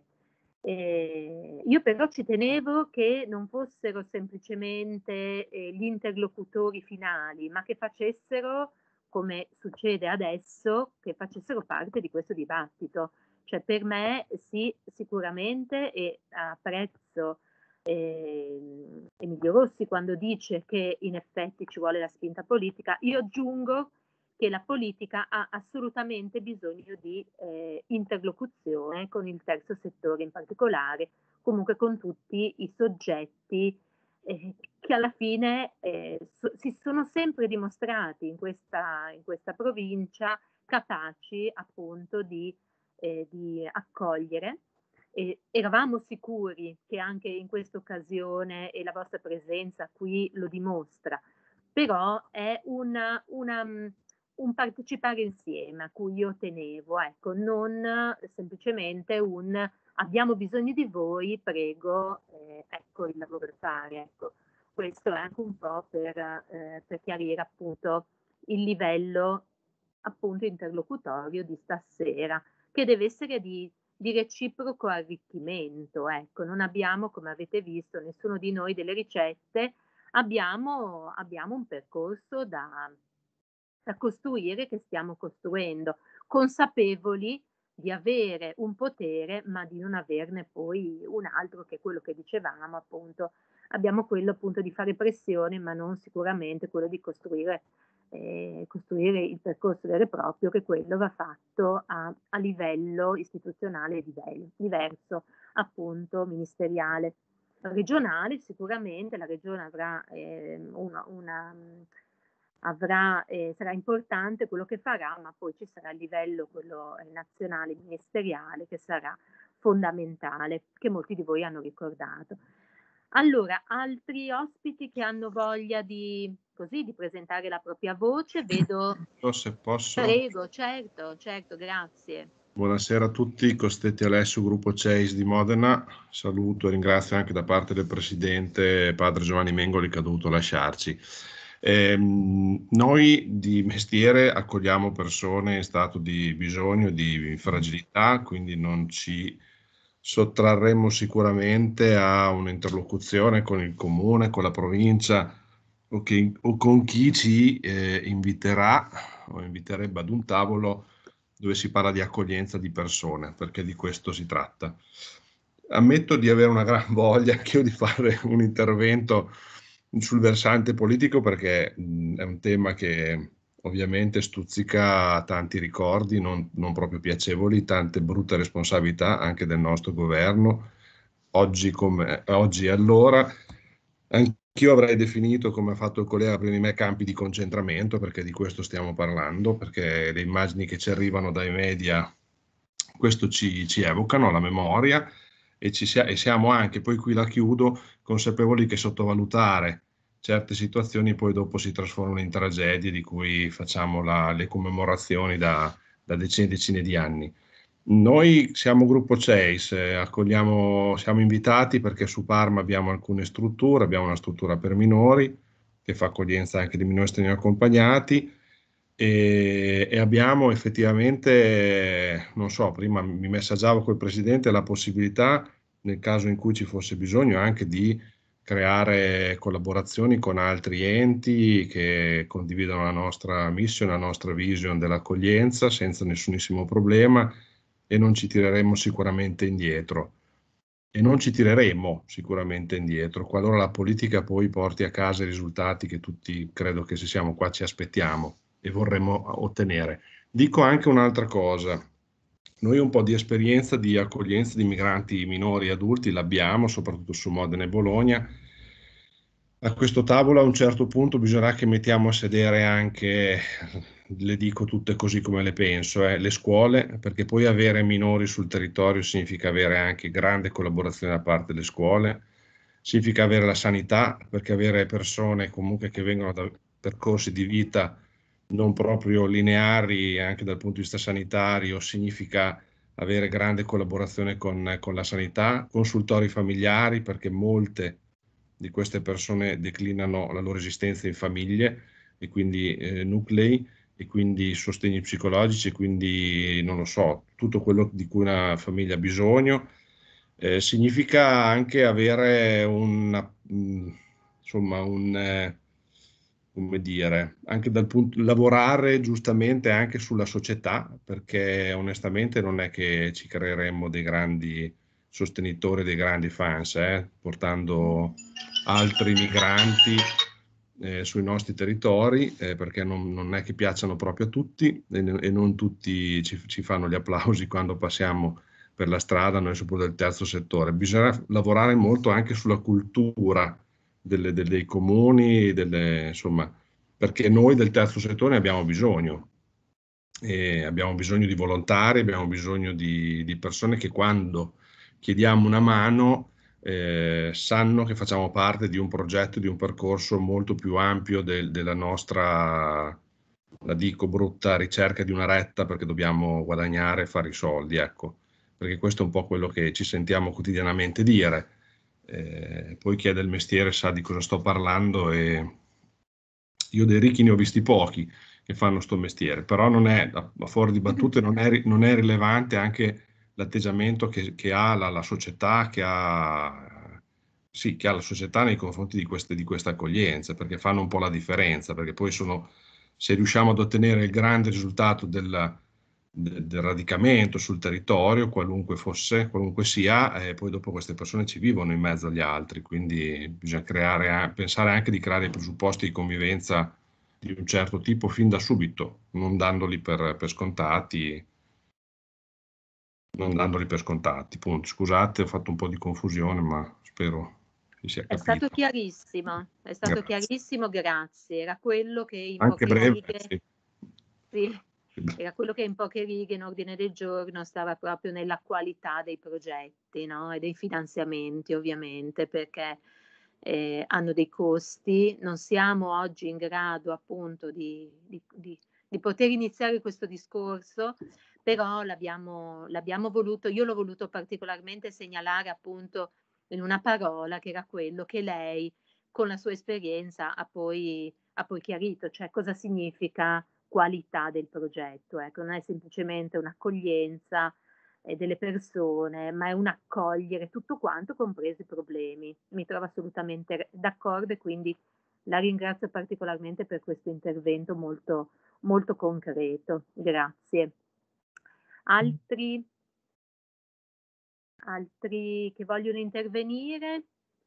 Eh, io però ci tenevo che non fossero semplicemente eh, gli interlocutori finali, ma che facessero, come succede adesso, che facessero parte di questo dibattito. Cioè per me sì, sicuramente, e apprezzo eh, Emilio Rossi quando dice che in effetti ci vuole la spinta politica, io aggiungo che la politica ha assolutamente bisogno di eh, interlocuzione con il terzo settore in particolare, comunque con tutti i soggetti eh, che alla fine eh, so, si sono sempre dimostrati in questa, in questa provincia capaci appunto di, eh, di accogliere. E eravamo sicuri che anche in questa occasione, e la vostra presenza qui lo dimostra, però è una, una un partecipare insieme a cui io tenevo, ecco, non semplicemente un abbiamo bisogno di voi, prego, eh, ecco il lavoro da fare, ecco. Questo è anche un po' per, eh, per chiarire appunto il livello appunto interlocutorio di stasera, che deve essere di, di reciproco arricchimento, ecco, non abbiamo, come avete visto, nessuno di noi delle ricette, abbiamo, abbiamo un percorso da da costruire, che stiamo costruendo, consapevoli di avere un potere, ma di non averne poi un altro, che è quello che dicevamo appunto. Abbiamo quello appunto di fare pressione, ma non sicuramente quello di costruire, eh, costruire il percorso vero e proprio, che quello va fatto a, a livello istituzionale livello, diverso, appunto ministeriale. Regionale sicuramente, la regione avrà eh, una, una avrà, eh, sarà importante quello che farà, ma poi ci sarà il livello, quello eh, nazionale, ministeriale, che sarà fondamentale, che molti di voi hanno ricordato. Allora, altri ospiti che hanno voglia di, così, di presentare la propria voce, vedo... Se posso. Prego, certo, certo, grazie. Buonasera a tutti, Costetti Alessio, gruppo Chase di Modena. Saluto e ringrazio anche da parte del presidente padre Giovanni Mengoli, che ha dovuto lasciarci. Eh, noi di mestiere accogliamo persone in stato di bisogno, di fragilità, quindi non ci sottrarremo sicuramente a un'interlocuzione con il comune, con la provincia o, che, o con chi ci eh, inviterà o inviterebbe ad un tavolo dove si parla di accoglienza di persone, perché di questo si tratta. Ammetto di avere una gran voglia anch'io di fare un intervento sul versante politico, perché mh, è un tema che ovviamente stuzzica tanti ricordi non, non proprio piacevoli, tante brutte responsabilità anche del nostro governo, oggi come oggi e allora. Anch'io avrei definito, come ha fatto il collega prima di me, campi di concentramento, perché di questo stiamo parlando, perché le immagini che ci arrivano dai media questo ci, ci evocano, la memoria, e, ci sia, e siamo anche, poi qui la chiudo, consapevoli che sottovalutare certe situazioni poi dopo si trasformano in tragedie di cui facciamo la, le commemorazioni da, da decine e decine di anni. Noi siamo gruppo Chase, accogliamo, siamo invitati perché su Parma abbiamo alcune strutture, abbiamo una struttura per minori che fa accoglienza anche di minori stranieri accompagnati e, e abbiamo effettivamente, non so, prima mi messaggiavo col Presidente, la possibilità, nel caso in cui ci fosse bisogno, anche di creare collaborazioni con altri enti che condividono la nostra mission, la nostra vision dell'accoglienza senza nessunissimo problema, e non ci tireremo sicuramente indietro e non ci tireremo sicuramente indietro qualora la politica poi porti a casa i risultati che tutti, credo che se siamo qua, ci aspettiamo e vorremmo ottenere. Dico anche un'altra cosa: noi un po' di esperienza di accoglienza di migranti minori e adulti l'abbiamo, soprattutto su Modena e Bologna. A questo tavolo a un certo punto bisognerà che mettiamo a sedere anche, le dico tutte così come le penso, eh, le scuole, perché poi avere minori sul territorio significa avere anche grande collaborazione da parte delle scuole, significa avere la sanità, perché avere persone comunque che vengono da percorsi di vita non proprio lineari anche dal punto di vista sanitario, significa avere grande collaborazione con, con la sanità, consultori familiari, perché molte di queste persone declinano la loro esistenza in famiglie e quindi eh, nuclei, e quindi sostegni psicologici, quindi non lo so, tutto quello di cui una famiglia ha bisogno. Eh, significa anche avere una, mh, insomma, un, eh, come dire, anche dal punto, lavorare giustamente anche sulla società, perché onestamente non è che ci creeremmo dei grandi sostenitori, dei grandi fans, eh, portando altri migranti eh, sui nostri territori, eh, perché non, non è che piacciono proprio a tutti e, e non tutti ci, ci fanno gli applausi quando passiamo per la strada, noi soprattutto del terzo settore. Bisogna lavorare molto anche sulla cultura delle, delle, dei comuni, delle, insomma, perché noi del terzo settore ne abbiamo bisogno. E abbiamo bisogno di volontari, abbiamo bisogno di, di persone che quando chiediamo una mano eh, sanno che facciamo parte di un progetto, di un percorso molto più ampio del, della nostra, la dico brutta, ricerca di una retta, perché dobbiamo guadagnare e fare i soldi, ecco, perché questo è un po' quello che ci sentiamo quotidianamente dire. Eh, poi chi è del mestiere sa di cosa sto parlando, e io dei ricchi ne ho visti pochi che fanno sto mestiere, però non è, a fuori di battute, non è, non è rilevante anche l'atteggiamento che, che ha la, la società, che ha, sì, che ha la società nei confronti di queste, di questa accoglienza, perché fanno un po' la differenza, perché poi sono, se riusciamo ad ottenere il grande risultato del, del, del radicamento sul territorio, qualunque fosse, qualunque sia, eh, poi dopo queste persone ci vivono in mezzo agli altri, quindi bisogna creare, pensare anche di creare i presupposti di convivenza di un certo tipo fin da subito, non dandoli per, per scontati, non dandoli per scontati, punto. Scusate, ho fatto un po' di confusione, ma spero che sia capito. È stato chiarissimo, è stato grazie. chiarissimo, grazie. Era quello che in Anche poche breve, righe, sì. Sì, era quello che in poche righe in ordine del giorno stava proprio nella qualità dei progetti, no? E dei finanziamenti, ovviamente, perché eh, hanno dei costi. Non siamo oggi in grado appunto di, di, di, di poter iniziare questo discorso, però l'abbiamo, l'abbiamo voluto, io l'ho voluto particolarmente segnalare appunto in una parola, che era quello che lei con la sua esperienza ha poi, ha poi chiarito, cioè cosa significa qualità del progetto. Ecco, non è semplicemente un'accoglienza eh, delle persone, ma è un accogliere tutto quanto, compresi i problemi. Mi trovo assolutamente d'accordo e quindi la ringrazio particolarmente per questo intervento molto, molto concreto. Grazie. Altri, altri che vogliono intervenire?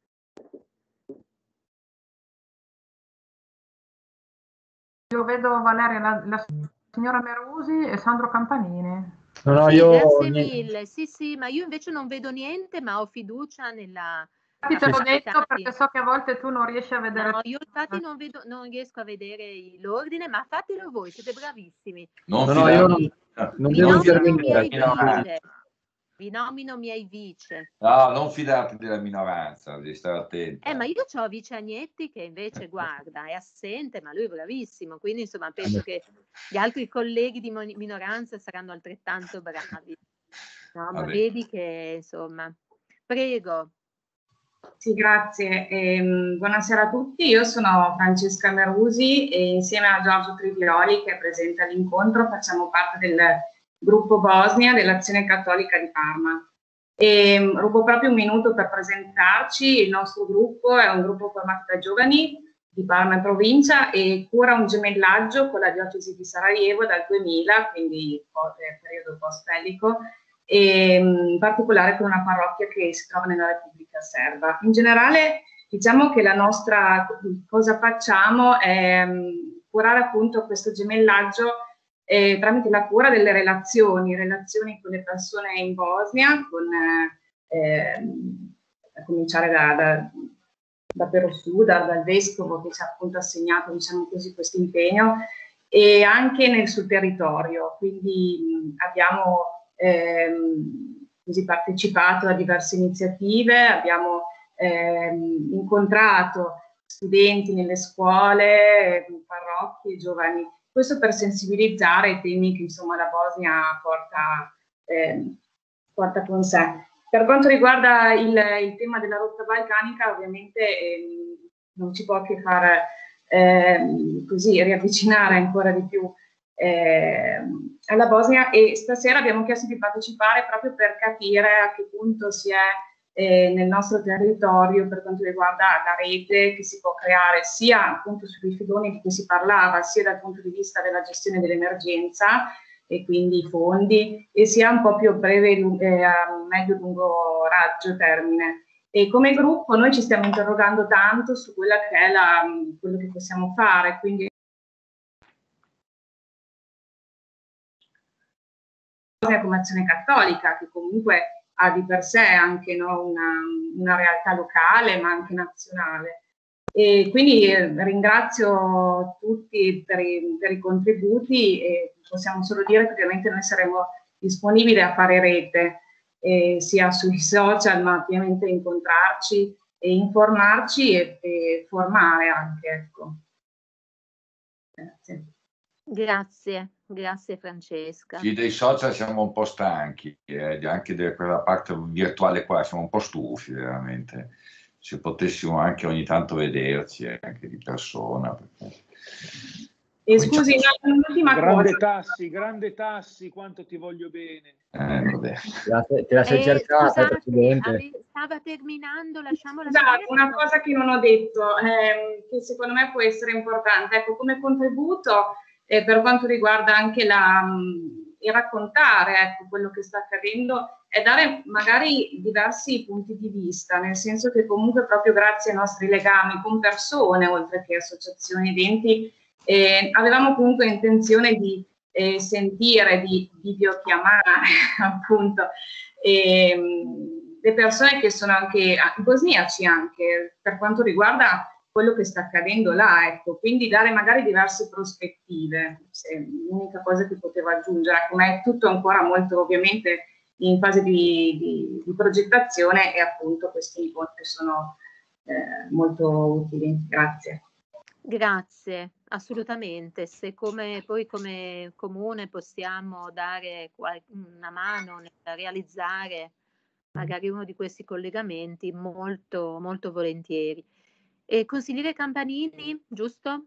Io vedo Valeria, la, la signora Merusi e Sandro Campanini. No, no, sì, io grazie niente. mille. Sì, sì, ma io invece non vedo niente, ma ho fiducia nella... Infatti te l'ho detto perché so che a volte tu non riesci a vedere. No, io infatti non, vedo, non riesco a vedere l'ordine, ma fatelo voi, siete bravissimi. Non no, no, io non, non devo intervenire. Vice. Vi nomino miei vice. No, non fidarti della minoranza, devi stare attenta. Eh, ma io ho Vice Agnetti che invece, guarda, è assente, ma lui è bravissimo, quindi insomma penso che gli altri colleghi di minoranza saranno altrettanto bravi. No, ma vedi che, insomma, prego. Sì, grazie. Eh, buonasera a tutti, io sono Francesca Merusi e insieme a Giorgio Trivioli, che è presente all'incontro, facciamo parte del gruppo Bosnia dell'Azione Cattolica di Parma. E, rubo proprio un minuto per presentarci. Il nostro gruppo è un gruppo formato da giovani di Parma e provincia e cura un gemellaggio con la diocesi di Sarajevo dal duemila, quindi periodo post-bellico, e in particolare con una parrocchia che si trova nella Repubblica Serba. In generale, diciamo che la nostra cosa facciamo è um, curare appunto questo gemellaggio eh, tramite la cura delle relazioni, relazioni con le persone in Bosnia, con, eh, a cominciare da, da, da Perosù, da, dal vescovo che ci ha appunto assegnato, diciamo così, questo impegno, e anche nel sul territorio. Quindi mh, abbiamo Ehm, così partecipato a diverse iniziative, abbiamo ehm, incontrato studenti nelle scuole, parrocchie, giovani. questo per sensibilizzare i temi che insomma la Bosnia porta, eh, porta con sé. Per quanto riguarda il, il tema della rotta balcanica, ovviamente eh, non ci può che far eh, così riavvicinare ancora di più eh, alla Bosnia, e stasera abbiamo chiesto di partecipare proprio per capire a che punto si è eh, nel nostro territorio per quanto riguarda la rete che si può creare sia appunto sui filoni di cui si parlava, sia dal punto di vista della gestione dell'emergenza e quindi i fondi, e sia un po' più a breve eh, a medio-lungo raggio termine. E come gruppo noi ci stiamo interrogando tanto su quella che è la, quello che possiamo fare, quindi come Azione Cattolica, che comunque ha di per sé anche, no, una, una realtà locale ma anche nazionale. E quindi eh, ringrazio tutti per i, per i contributi, e possiamo solo dire che ovviamente noi saremo disponibili a fare rete, eh, sia sui social, ma ovviamente incontrarci e informarci e, e formare anche. Ecco. Grazie. Grazie, grazie Francesca. Sì, dei social siamo un po' stanchi, eh, anche di quella parte virtuale qua, siamo un po' stufi veramente. Se potessimo anche ogni tanto vederci, anche di persona. Perché... E scusi, un'ultima grande cosa. Tassi, grande Tassi, quanto ti voglio bene. Eh, vabbè. Te la, te la sei Eh, cercata, scusate, Presidente? ave- stava terminando, lasciamola Scusate, finire. una cosa che non ho detto, ehm, che secondo me può essere importante, ecco, come contributo eh, per quanto riguarda anche la, mh, il raccontare, ecco, quello che sta accadendo, è dare magari diversi punti di vista, nel senso che comunque proprio grazie ai nostri legami con persone, oltre che associazioni ed enti, eh, avevamo comunque intenzione di eh, sentire, di videochiamare appunto ehm, le persone che sono anche i bosniaci, anche per quanto riguarda quello che sta accadendo là, ecco, quindi dare magari diverse prospettive, se, l'unica cosa che potevo aggiungere, come è tutto ancora molto ovviamente in fase di, di, di progettazione, e appunto questi incontri sono eh, molto utili. Grazie. Grazie, assolutamente. Se come, poi come comune possiamo dare qual- una mano nel realizzare magari uno di questi collegamenti, molto, molto volentieri. E consigliere Campanini, giusto?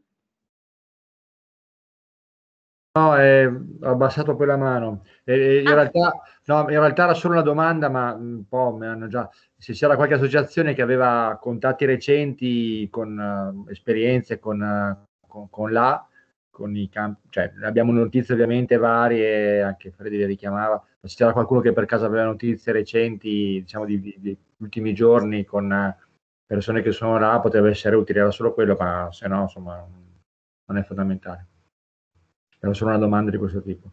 No, eh, ho abbassato poi la mano. Eh, in, Ah. realtà, no, in realtà era solo una domanda, ma un po' mi hanno già... Se c'era qualche associazione che aveva contatti recenti con uh, esperienze con, uh, con, con l'A, con i campi, cioè abbiamo notizie ovviamente varie, anche Freddy le richiamava, ma se c'era qualcuno che per caso aveva notizie recenti, diciamo, di, di, di ultimi giorni con uh, persone che sono là, potrebbe essere utile, era solo quello, ma se no, insomma, non è fondamentale. Era solo una domanda di questo tipo.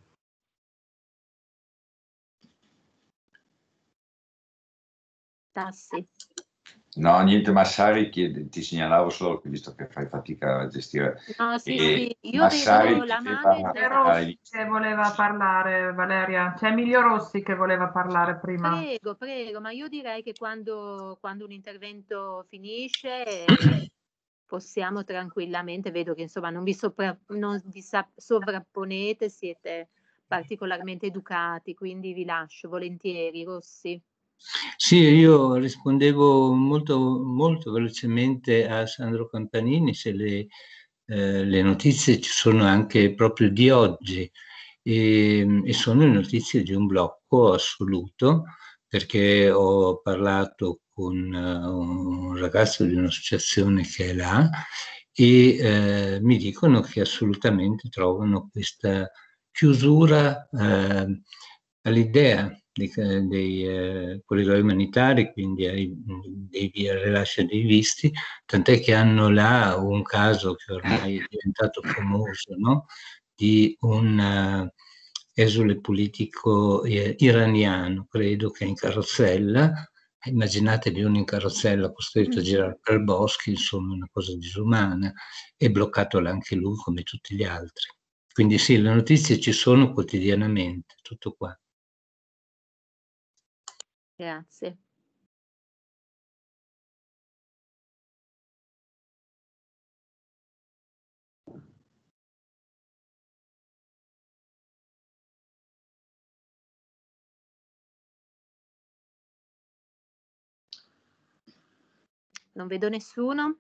Tassi. No, niente, Massari, chiede, ti segnalavo solo che visto che fai fatica a gestire. No, sì, e sì, io Massari vedo la mano chiedeva- È Rossi che voleva parlare, Valeria. C'è Emilio Rossi che voleva parlare prima. Prego, prego, ma io direi che quando, quando un intervento finisce eh, possiamo tranquillamente, vedo che insomma non vi, sopra, non vi sa- sovrapponete, siete particolarmente educati, quindi vi lascio volentieri, Rossi. Sì, io rispondevo molto, molto velocemente a Sandro Campanini, se le, eh, le notizie ci sono anche proprio di oggi e, e sono le notizie di un blocco assoluto, perché ho parlato con uh, un ragazzo di un'associazione che è là e eh, mi dicono che assolutamente trovano questa chiusura eh, all'idea dei, dei eh, corridoi umanitari, quindi ai, dei rilascio dei visti, tant'è che hanno là un caso che ormai è diventato famoso, no? Di un uh, esule politico eh, iraniano, credo che è in carrozzella. Immaginatevi uno in carrozzella costretto a girare per boschi, insomma una cosa disumana, e bloccato là anche lui come tutti gli altri. Quindi sì, le notizie ci sono quotidianamente, tutto qua. Grazie. Non vedo nessuno.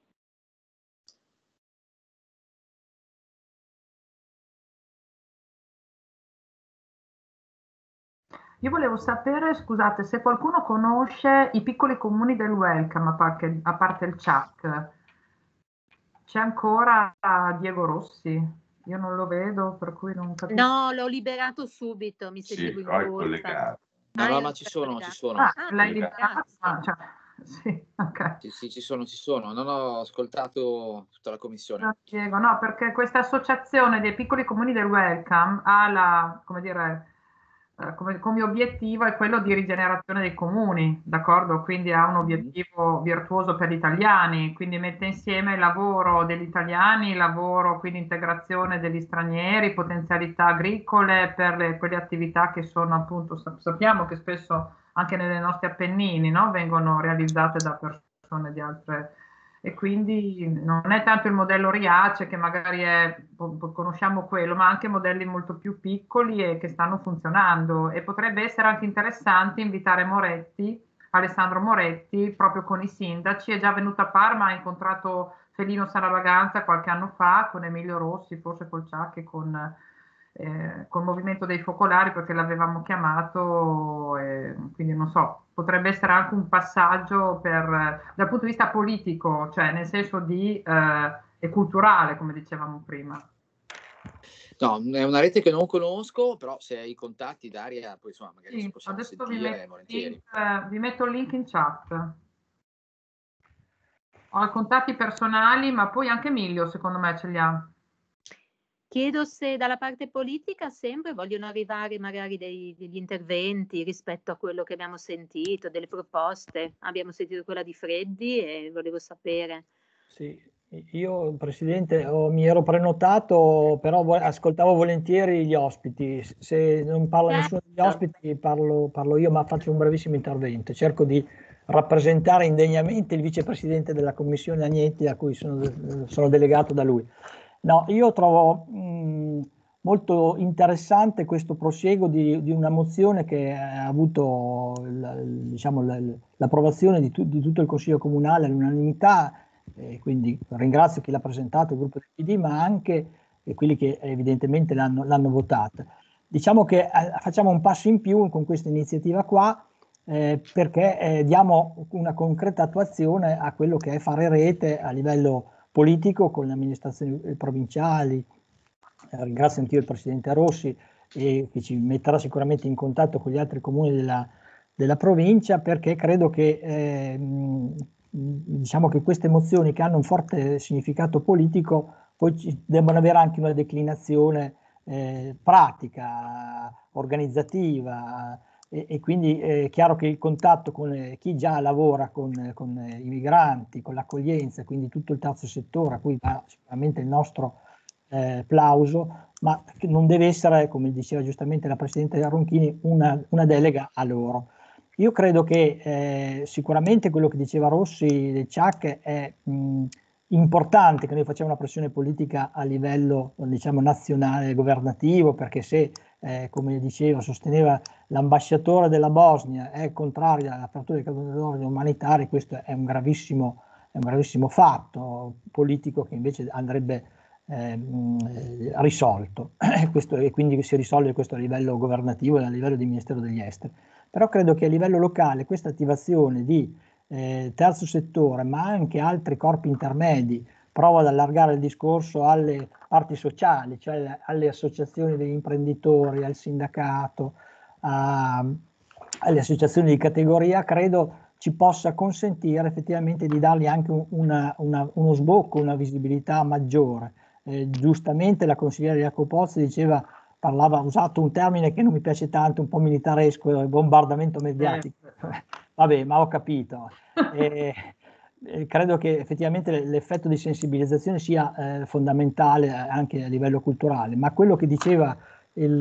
Io volevo sapere, scusate, se qualcuno conosce i piccoli comuni del Welcome, a parte, a parte il C H A C. C'è ancora Diego Rossi? Io non lo vedo, per cui non capisco. No, l'ho liberato subito, mi Sì, sentivo in poi colpa. collegato. No, Ah, no, ero ma ci sono, ci collegata. sono. Ah, Ah, l'hai collegato. liberato? Ah, grazie. cioè, sì, ok. Sì, sì, ci sono, ci sono. Non ho ascoltato tutta la commissione. No, Diego, no, perché questa associazione dei piccoli comuni del Welcome ha la, come dire, eh, come, come obiettivo è quello di rigenerazione dei comuni, d'accordo? Quindi ha un Mhm. obiettivo virtuoso per gli italiani, quindi mette insieme il lavoro degli italiani, il lavoro, quindi integrazione degli stranieri, potenzialità agricole per le, quelle attività che sono appunto, sap- sappiamo che spesso anche nelle nostre Appennini, no, vengono realizzate da persone di altre. E quindi non è tanto il modello Riace che magari è, po- po- conosciamo quello, ma anche modelli molto più piccoli e che stanno funzionando. E potrebbe essere anche interessante invitare Moretti, Alessandro Moretti, proprio con i sindaci. È già venuto a Parma, ha incontrato Felino Saravaganza qualche anno fa, con Emilio Rossi, forse col Ciacchi e con, eh, col Movimento dei Focolari, perché l'avevamo chiamato, e quindi non so, potrebbe essere anche un passaggio per, dal punto di vista politico, cioè nel senso di, eh, e culturale, come dicevamo prima. No, è una rete che non conosco, però se hai i contatti, Daria, poi insomma, magari ci Sì, possiamo adesso vi sentire metto, il volentieri. link, eh, vi metto il link in chat. Ho i contatti personali, ma poi anche Emilio, secondo me, ce li ha. Chiedo se dalla parte politica sempre vogliono arrivare magari dei- degli interventi rispetto a quello che abbiamo sentito, delle proposte. Abbiamo sentito quella di Freddi e volevo sapere. Sì, io Presidente ho- mi ero prenotato, però vo- ascoltavo volentieri gli ospiti. Se non parla nessuno degli Certo. ospiti, parlo, parlo io, ma faccio un brevissimo intervento. Cerco di rappresentare indegnamente il Vicepresidente della Commissione Agnetti, a cui sono, sono delegato da lui. No, io trovo mh, molto interessante questo prosieguo di, di una mozione che ha avuto il- il- diciamo, l- l'approvazione di, tu- di tutto il Consiglio Comunale all'unanimità. E quindi ringrazio chi l'ha presentato, il gruppo del P D, ma anche eh, quelli che evidentemente l'hanno, l'hanno votata. Diciamo che eh, facciamo un passo in più con questa iniziativa qua, eh, perché eh, diamo una concreta attuazione a quello che è fare rete a livello politico con le amministrazioni provinciali. Eh, ringrazio anch'io il Presidente Rossi, e che ci metterà sicuramente in contatto con gli altri comuni della, della provincia, perché credo che eh, mh, diciamo che queste mozioni, che hanno un forte significato politico, poi ci debbano avere anche una declinazione eh, pratica, organizzativa, e, e quindi è chiaro che il contatto con eh, chi già lavora con, con eh, i migranti, con l'accoglienza, quindi tutto il terzo settore, a cui va sicuramente il nostro eh, plauso, ma che non deve essere, come diceva giustamente la Presidente Ronchini, una, una delega a loro. Io credo che eh, sicuramente quello che diceva Rossi del C H A C è mh, importante, che noi facciamo una pressione politica a livello, diciamo, nazionale, governativo, perché se, eh, come diceva, sosteneva l'ambasciatore della Bosnia, è contrario all'apertura dei corridoi umanitari, questo è un gravissimo, è un gravissimo fatto politico che invece andrebbe eh, mh, risolto. Questo, e quindi si risolve questo a livello governativo e a livello di Ministero degli Esteri. Però credo che a livello locale questa attivazione di eh, terzo settore, ma anche altri corpi intermedi, prova ad allargare il discorso alle parti sociali, cioè alle associazioni degli imprenditori, al sindacato, a, alle associazioni di categoria, credo ci possa consentire effettivamente di dargli anche una, una, uno sbocco, una visibilità maggiore. Eh, giustamente la consigliera Jacopozzi diceva, parlava, ha usato un termine che non mi piace tanto, un po' militaresco, bombardamento mediatico. Eh. Vabbè, ma ho capito. Eh, eh, credo che effettivamente l'effetto di sensibilizzazione sia eh, fondamentale anche a livello culturale, ma quello che diceva il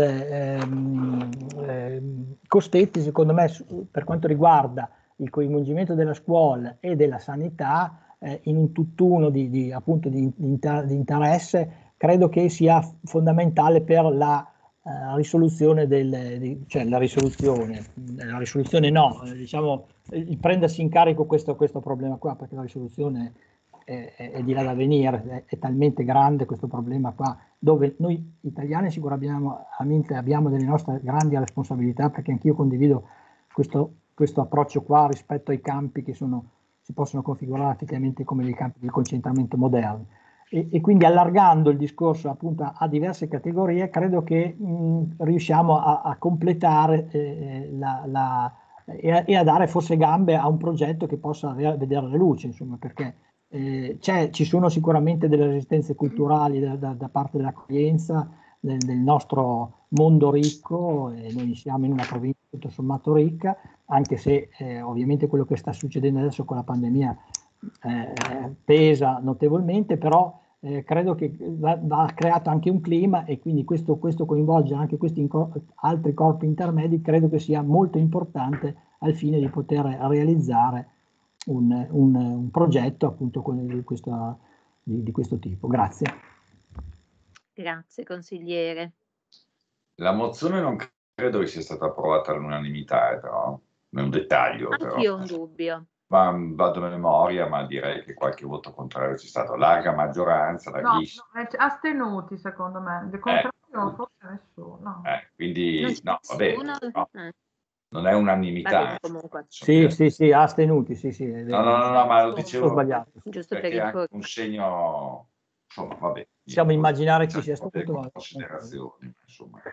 ehm, ehm, Costetti, secondo me, per quanto riguarda il coinvolgimento della scuola e della sanità eh, in un tutt'uno di, di, appunto, di, di, inter- di interesse, credo che sia fondamentale per la uh, risoluzione del, di, cioè la risoluzione, la risoluzione no, diciamo il prendersi in carico questo, questo problema qua, perché la risoluzione è, è, è di là da venire, è, è talmente grande questo problema qua, dove noi italiani sicuramente abbiamo delle nostre grandi responsabilità, perché anch'io condivido questo, questo approccio qua rispetto ai campi che sono, si possono configurare effettivamente come dei campi di concentramento moderni. E, e quindi allargando il discorso appunto a, a diverse categorie, credo che mh, riusciamo a, a completare eh, la, la, e, a, e a dare forse gambe a un progetto che possa vedere la luce, insomma, perché eh, ci sono sicuramente delle resistenze culturali da, da, da parte dell'accoglienza del, del nostro mondo ricco, e noi siamo in una provincia tutto sommato ricca, anche se eh, ovviamente quello che sta succedendo adesso con la pandemia eh, pesa notevolmente, però Eh, credo che va, va creato anche un clima, e quindi questo, questo coinvolge anche questi altri corpi intermedi, credo che sia molto importante al fine di poter realizzare un, un, un progetto appunto di questo, di, di questo tipo. Grazie. Grazie consigliere. La mozione non credo che sia stata approvata all'unanimità, però è un dettaglio. Anch'io ho un dubbio. Ma vado a memoria, ma direi che qualche voto contrario c'è stato, larga maggioranza, larghissima. No, no, astenuti secondo me, del contrario eh. forse nessuno. Eh, quindi no, vabbè, no, eh. non è unanimità. Sì, sì, sì, astenuti, sì, sì. No, no, no, no, ma lo dicevo sbagliato. Giusto perché per è anche un segno, insomma, vabbè. Possiamo immaginare chi sia stato. Considerazioni, insomma.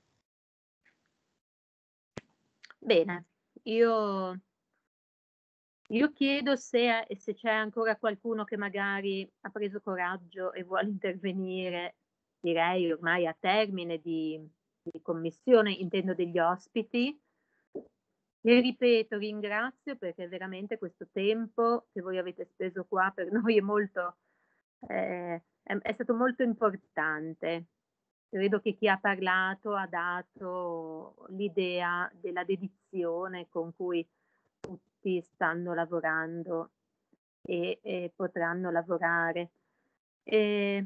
Bene, io... Io chiedo se, se c'è ancora qualcuno che magari ha preso coraggio e vuole intervenire, direi ormai a termine di, di commissione, intendo degli ospiti. E ripeto, ringrazio perché veramente questo tempo che voi avete speso qua per noi è molto, eh, è, è stato molto importante. Credo che chi ha parlato ha dato l'idea della dedizione con cui tutti stanno lavorando e, e potranno lavorare. E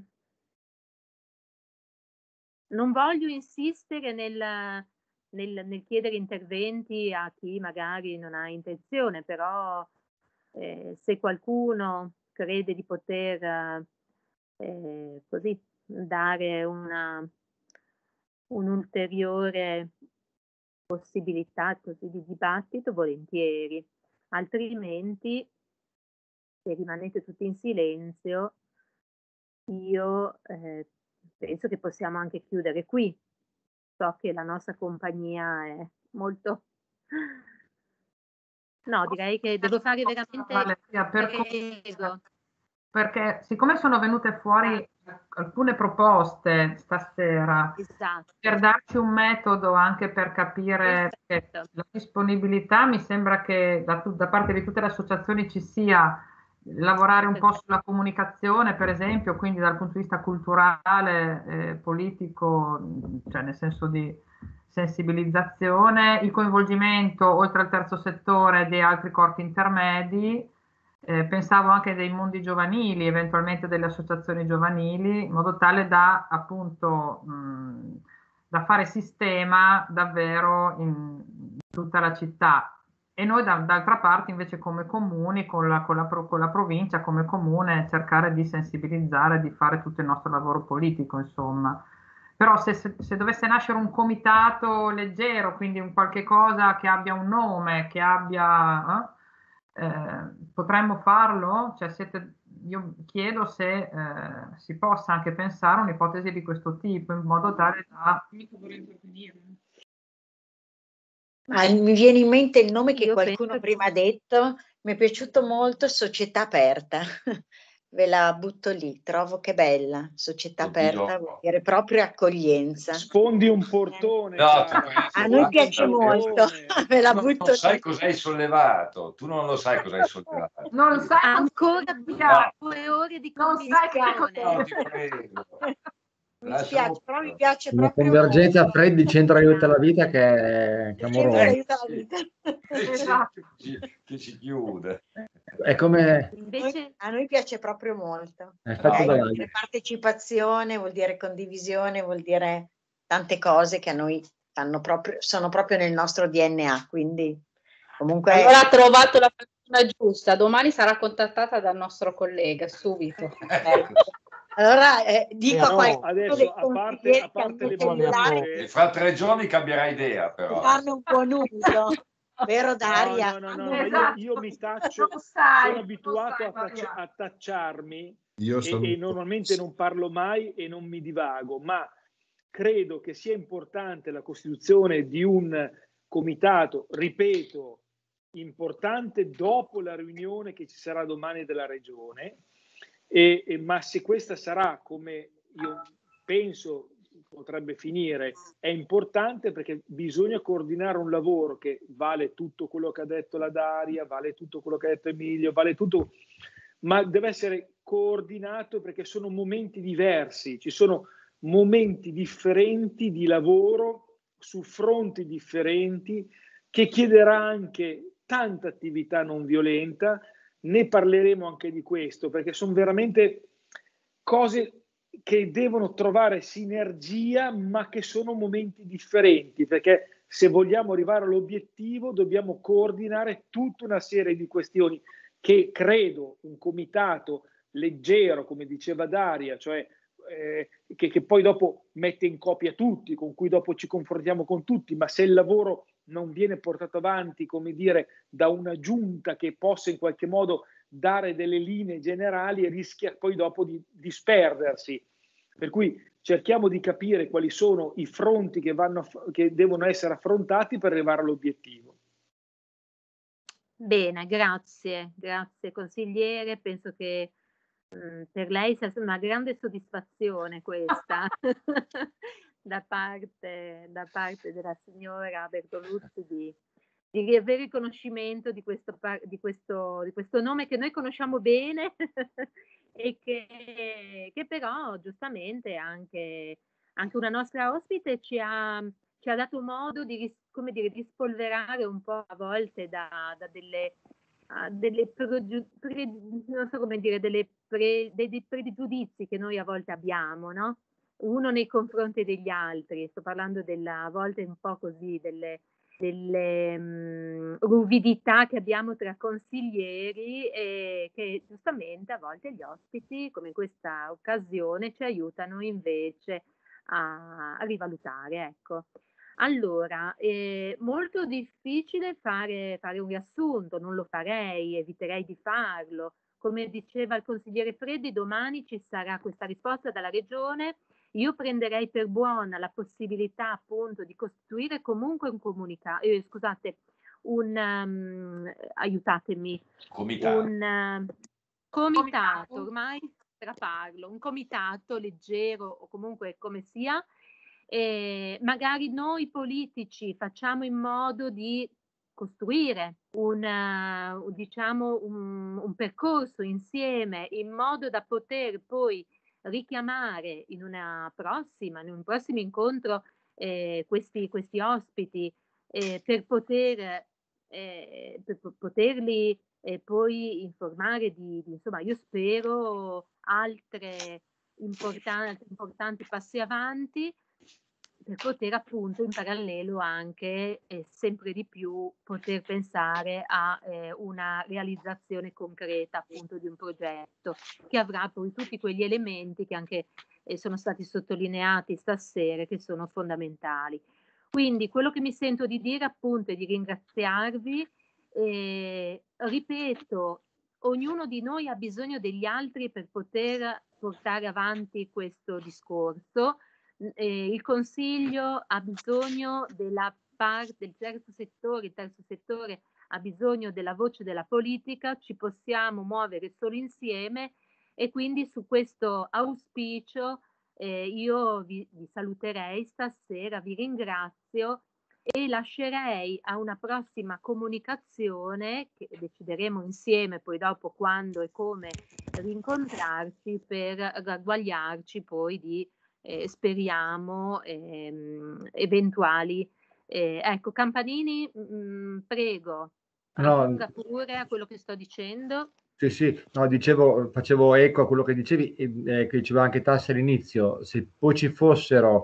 non voglio insistere nel, nel, nel chiedere interventi a chi magari non ha intenzione, però eh, se qualcuno crede di poter eh, così dare una un'ulteriore possibilità così di dibattito, volentieri. Altrimenti, se rimanete tutti in silenzio, io eh, penso che possiamo anche chiudere qui. So che la nostra compagnia è molto... No, direi che devo fare veramente... Valeria, per perché siccome sono venute fuori alcune proposte stasera, esatto, per darci un metodo anche per capire che la disponibilità, mi sembra che da, da parte di tutte le associazioni ci sia lavorare un po' sulla comunicazione, per esempio, quindi dal punto di vista culturale, eh, politico, cioè nel senso di sensibilizzazione, il coinvolgimento oltre al terzo settore di altri corpi intermedi. Eh, pensavo anche dei mondi giovanili, eventualmente delle associazioni giovanili, in modo tale da appunto mh, da fare sistema davvero in tutta la città. E noi da, d'altra parte invece come comuni, con la, con, la, con la provincia, come comune, cercare di sensibilizzare, di fare tutto il nostro lavoro politico, insomma. Però se, se, se dovesse nascere un comitato leggero, quindi un qualche cosa che abbia un nome, che abbia... Eh, Eh, potremmo farlo? Cioè siete, io chiedo se eh, si possa anche pensare a un'ipotesi di questo tipo in modo tale da... Ah, mi viene in mente il nome che io qualcuno penso... prima ha detto, mi è piaciuto molto, società aperta. Ve la butto lì, trovo che bella, società aperta vuol dire proprio accoglienza. Sfondi un portone. No, a noi piace molto, ve la butto lì. Non sai cosa hai sollevato, tu non lo sai cosa hai sollevato. Non sai ancora no. due ore di non sai che no, ti prego. Mi spiace, però mi piace una proprio convergenza Freddi Centro Aiuta la Vita che è clamorosa. Aiuta la Vita. Esatto. Che ci chiude. È come... Invece... A noi piace proprio molto. È fatto Okay? da... Vuol dire partecipazione, vuol dire condivisione, vuol dire tante cose che a noi fanno proprio, sono proprio nel nostro D N A, quindi comunque... Allora ha trovato la persona giusta, domani sarà contattata dal nostro collega, subito. Allora eh, dico no, a adesso a parte, a parte le battute, fra tre giorni cambierà idea però. Farne un buon uso, vero Daria? No, no, no, no, ma io, io mi taccio, sono abituato a, tacci, a tacciarmi io e, e normalmente non parlo mai e non mi divago, ma credo che sia importante la costituzione di un comitato, ripeto, importante dopo la riunione che ci sarà domani della Regione. E, e, ma se questa sarà, come io penso potrebbe finire, è importante perché bisogna coordinare un lavoro che vale tutto quello che ha detto la Daria, vale tutto quello che ha detto Emilio, vale tutto, ma deve essere coordinato perché sono momenti diversi, ci sono momenti differenti di lavoro su fronti differenti che chiederà anche tanta attività non violenta. Ne parleremo anche di questo, perché sono veramente cose che devono trovare sinergia, ma che sono momenti differenti, perché se vogliamo arrivare all'obiettivo dobbiamo coordinare tutta una serie di questioni che credo un comitato leggero, come diceva Daria, cioè eh, che, che poi dopo mette in copia tutti, con cui dopo ci confrontiamo con tutti, ma se il lavoro non viene portato avanti, come dire, da una giunta che possa in qualche modo dare delle linee generali, rischia poi dopo di disperdersi. Per cui cerchiamo di capire quali sono i fronti che, vanno, che devono essere affrontati per arrivare all'obiettivo. Bene, grazie, grazie consigliere. Penso che mh, per lei sia una grande soddisfazione questa. Da parte, da parte della signora Bertoluzzi di, di avere riconoscimento di questo, di, questo, di questo nome che noi conosciamo bene e che, che però giustamente anche, anche una nostra ospite ci ha, ci ha dato modo di, come dire, di spolverare un po' a volte da, da delle, uh, delle pregiu, pre, non so come dire, delle pre, dei, dei pregiudizi che noi a volte abbiamo, no? Uno nei confronti degli altri, sto parlando della, a volte un po' così, delle, delle um, ruvidità che abbiamo tra consiglieri e che giustamente a volte gli ospiti, come in questa occasione, ci aiutano invece a, a rivalutare. Ecco. Allora, è molto difficile fare, fare un riassunto, non lo farei, eviterei di farlo. Come diceva il consigliere Freddi, domani ci sarà questa risposta dalla Regione. Io prenderei per buona la possibilità appunto di costituire comunque un comunicato, eh, scusate, un, um, aiutatemi, comitato. un uh, comitato, ormai parlo, un comitato leggero o comunque come sia, e magari noi politici facciamo in modo di costruire un, uh, diciamo un, un percorso insieme in modo da poter poi richiamare in una prossima, in un prossimo incontro eh, questi, questi ospiti eh, per poter eh, per poterli eh, poi informare di, di, insomma, io spero altre importanti, importanti passi avanti per poter appunto in parallelo anche eh, sempre di più poter pensare a eh, una realizzazione concreta appunto di un progetto che avrà poi tutti quegli elementi che anche eh, sono stati sottolineati stasera che sono fondamentali. Quindi quello che mi sento di dire appunto è di ringraziarvi, eh, ripeto, ognuno di noi ha bisogno degli altri per poter portare avanti questo discorso. Eh, il Consiglio ha bisogno della parte del terzo settore, il terzo settore ha bisogno della voce della politica, ci possiamo muovere solo insieme e quindi su questo auspicio eh, io vi, vi saluterei stasera, vi ringrazio e lascerei a una prossima comunicazione che decideremo insieme poi dopo quando e come rincontrarci per ragguagliarci poi di Eh, speriamo ehm, eventuali eh, ecco Campanini mh, prego aggiunga no, pure a quello che sto dicendo. Sì, sì, no, dicevo, facevo eco a quello che dicevi, eh, che diceva anche Tassi all'inizio, se poi ci fossero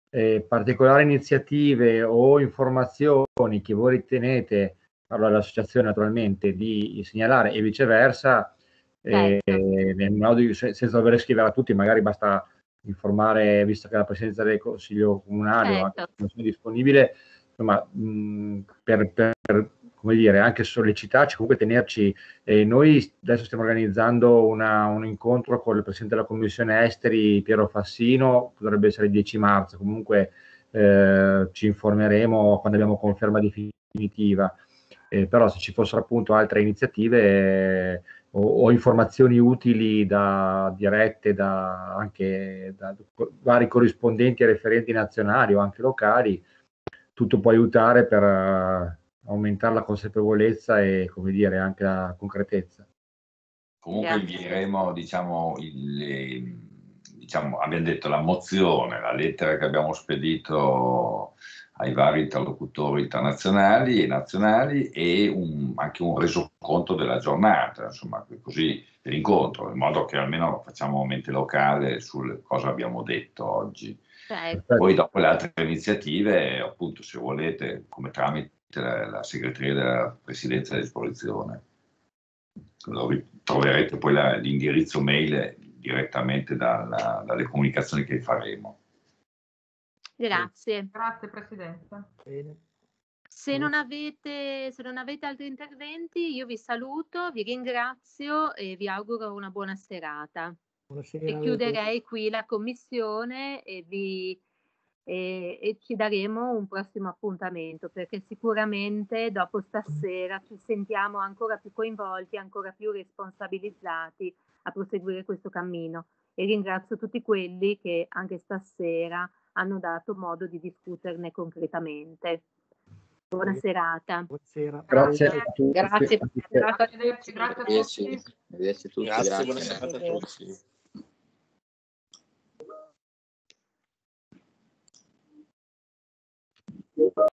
eh, particolari iniziative o informazioni che voi ritenete, parlo dell'associazione naturalmente, di segnalare e viceversa, eh, nel modo di, senza dover scrivere a tutti, magari basta informare, visto che la presidenza del Consiglio Comunale o anche la Commissione è disponibile, insomma, mh, per, per come dire, anche sollecitarci, comunque tenerci. Eh, noi adesso stiamo organizzando una, un incontro con il Presidente della Commissione Esteri, Piero Fassino, dovrebbe essere il dieci marzo, comunque eh, ci informeremo quando abbiamo conferma definitiva. Eh, però se ci fossero appunto altre iniziative eh, o, o informazioni utili da, dirette da, anche da vari corrispondenti e referenti nazionali o anche locali, tutto può aiutare per uh, aumentare la consapevolezza e, come dire, anche la concretezza. Comunque invieremo, diciamo, il, diciamo, abbiamo detto la mozione, la lettera che abbiamo spedito ai vari interlocutori internazionali e nazionali e un, anche un resoconto della giornata, insomma, così l'incontro, in modo che almeno facciamo mente locale su cosa abbiamo detto oggi. Certo. Poi dopo le altre iniziative, appunto, se volete, come tramite la, la segreteria della Presidenza a disposizione. Troverete poi la, l'indirizzo mail direttamente dalla, dalle comunicazioni che faremo. Grazie. Grazie Presidente. Se non avete, se non avete altri interventi, io vi saluto, vi ringrazio e vi auguro una buona serata. Buonasera, e chiuderei qui la commissione e, vi, e, e ci daremo un prossimo appuntamento, perché sicuramente dopo stasera ci sentiamo ancora più coinvolti, ancora più responsabilizzati a proseguire questo cammino. E ringrazio tutti quelli che anche stasera hanno dato modo di discuterne concretamente. Buona serata. Buonasera. Grazie a tutti. Grazie. Grazie a tutti. Grazie a tutti. Arrivederci a tutti. Grazie, buona serata a tutti.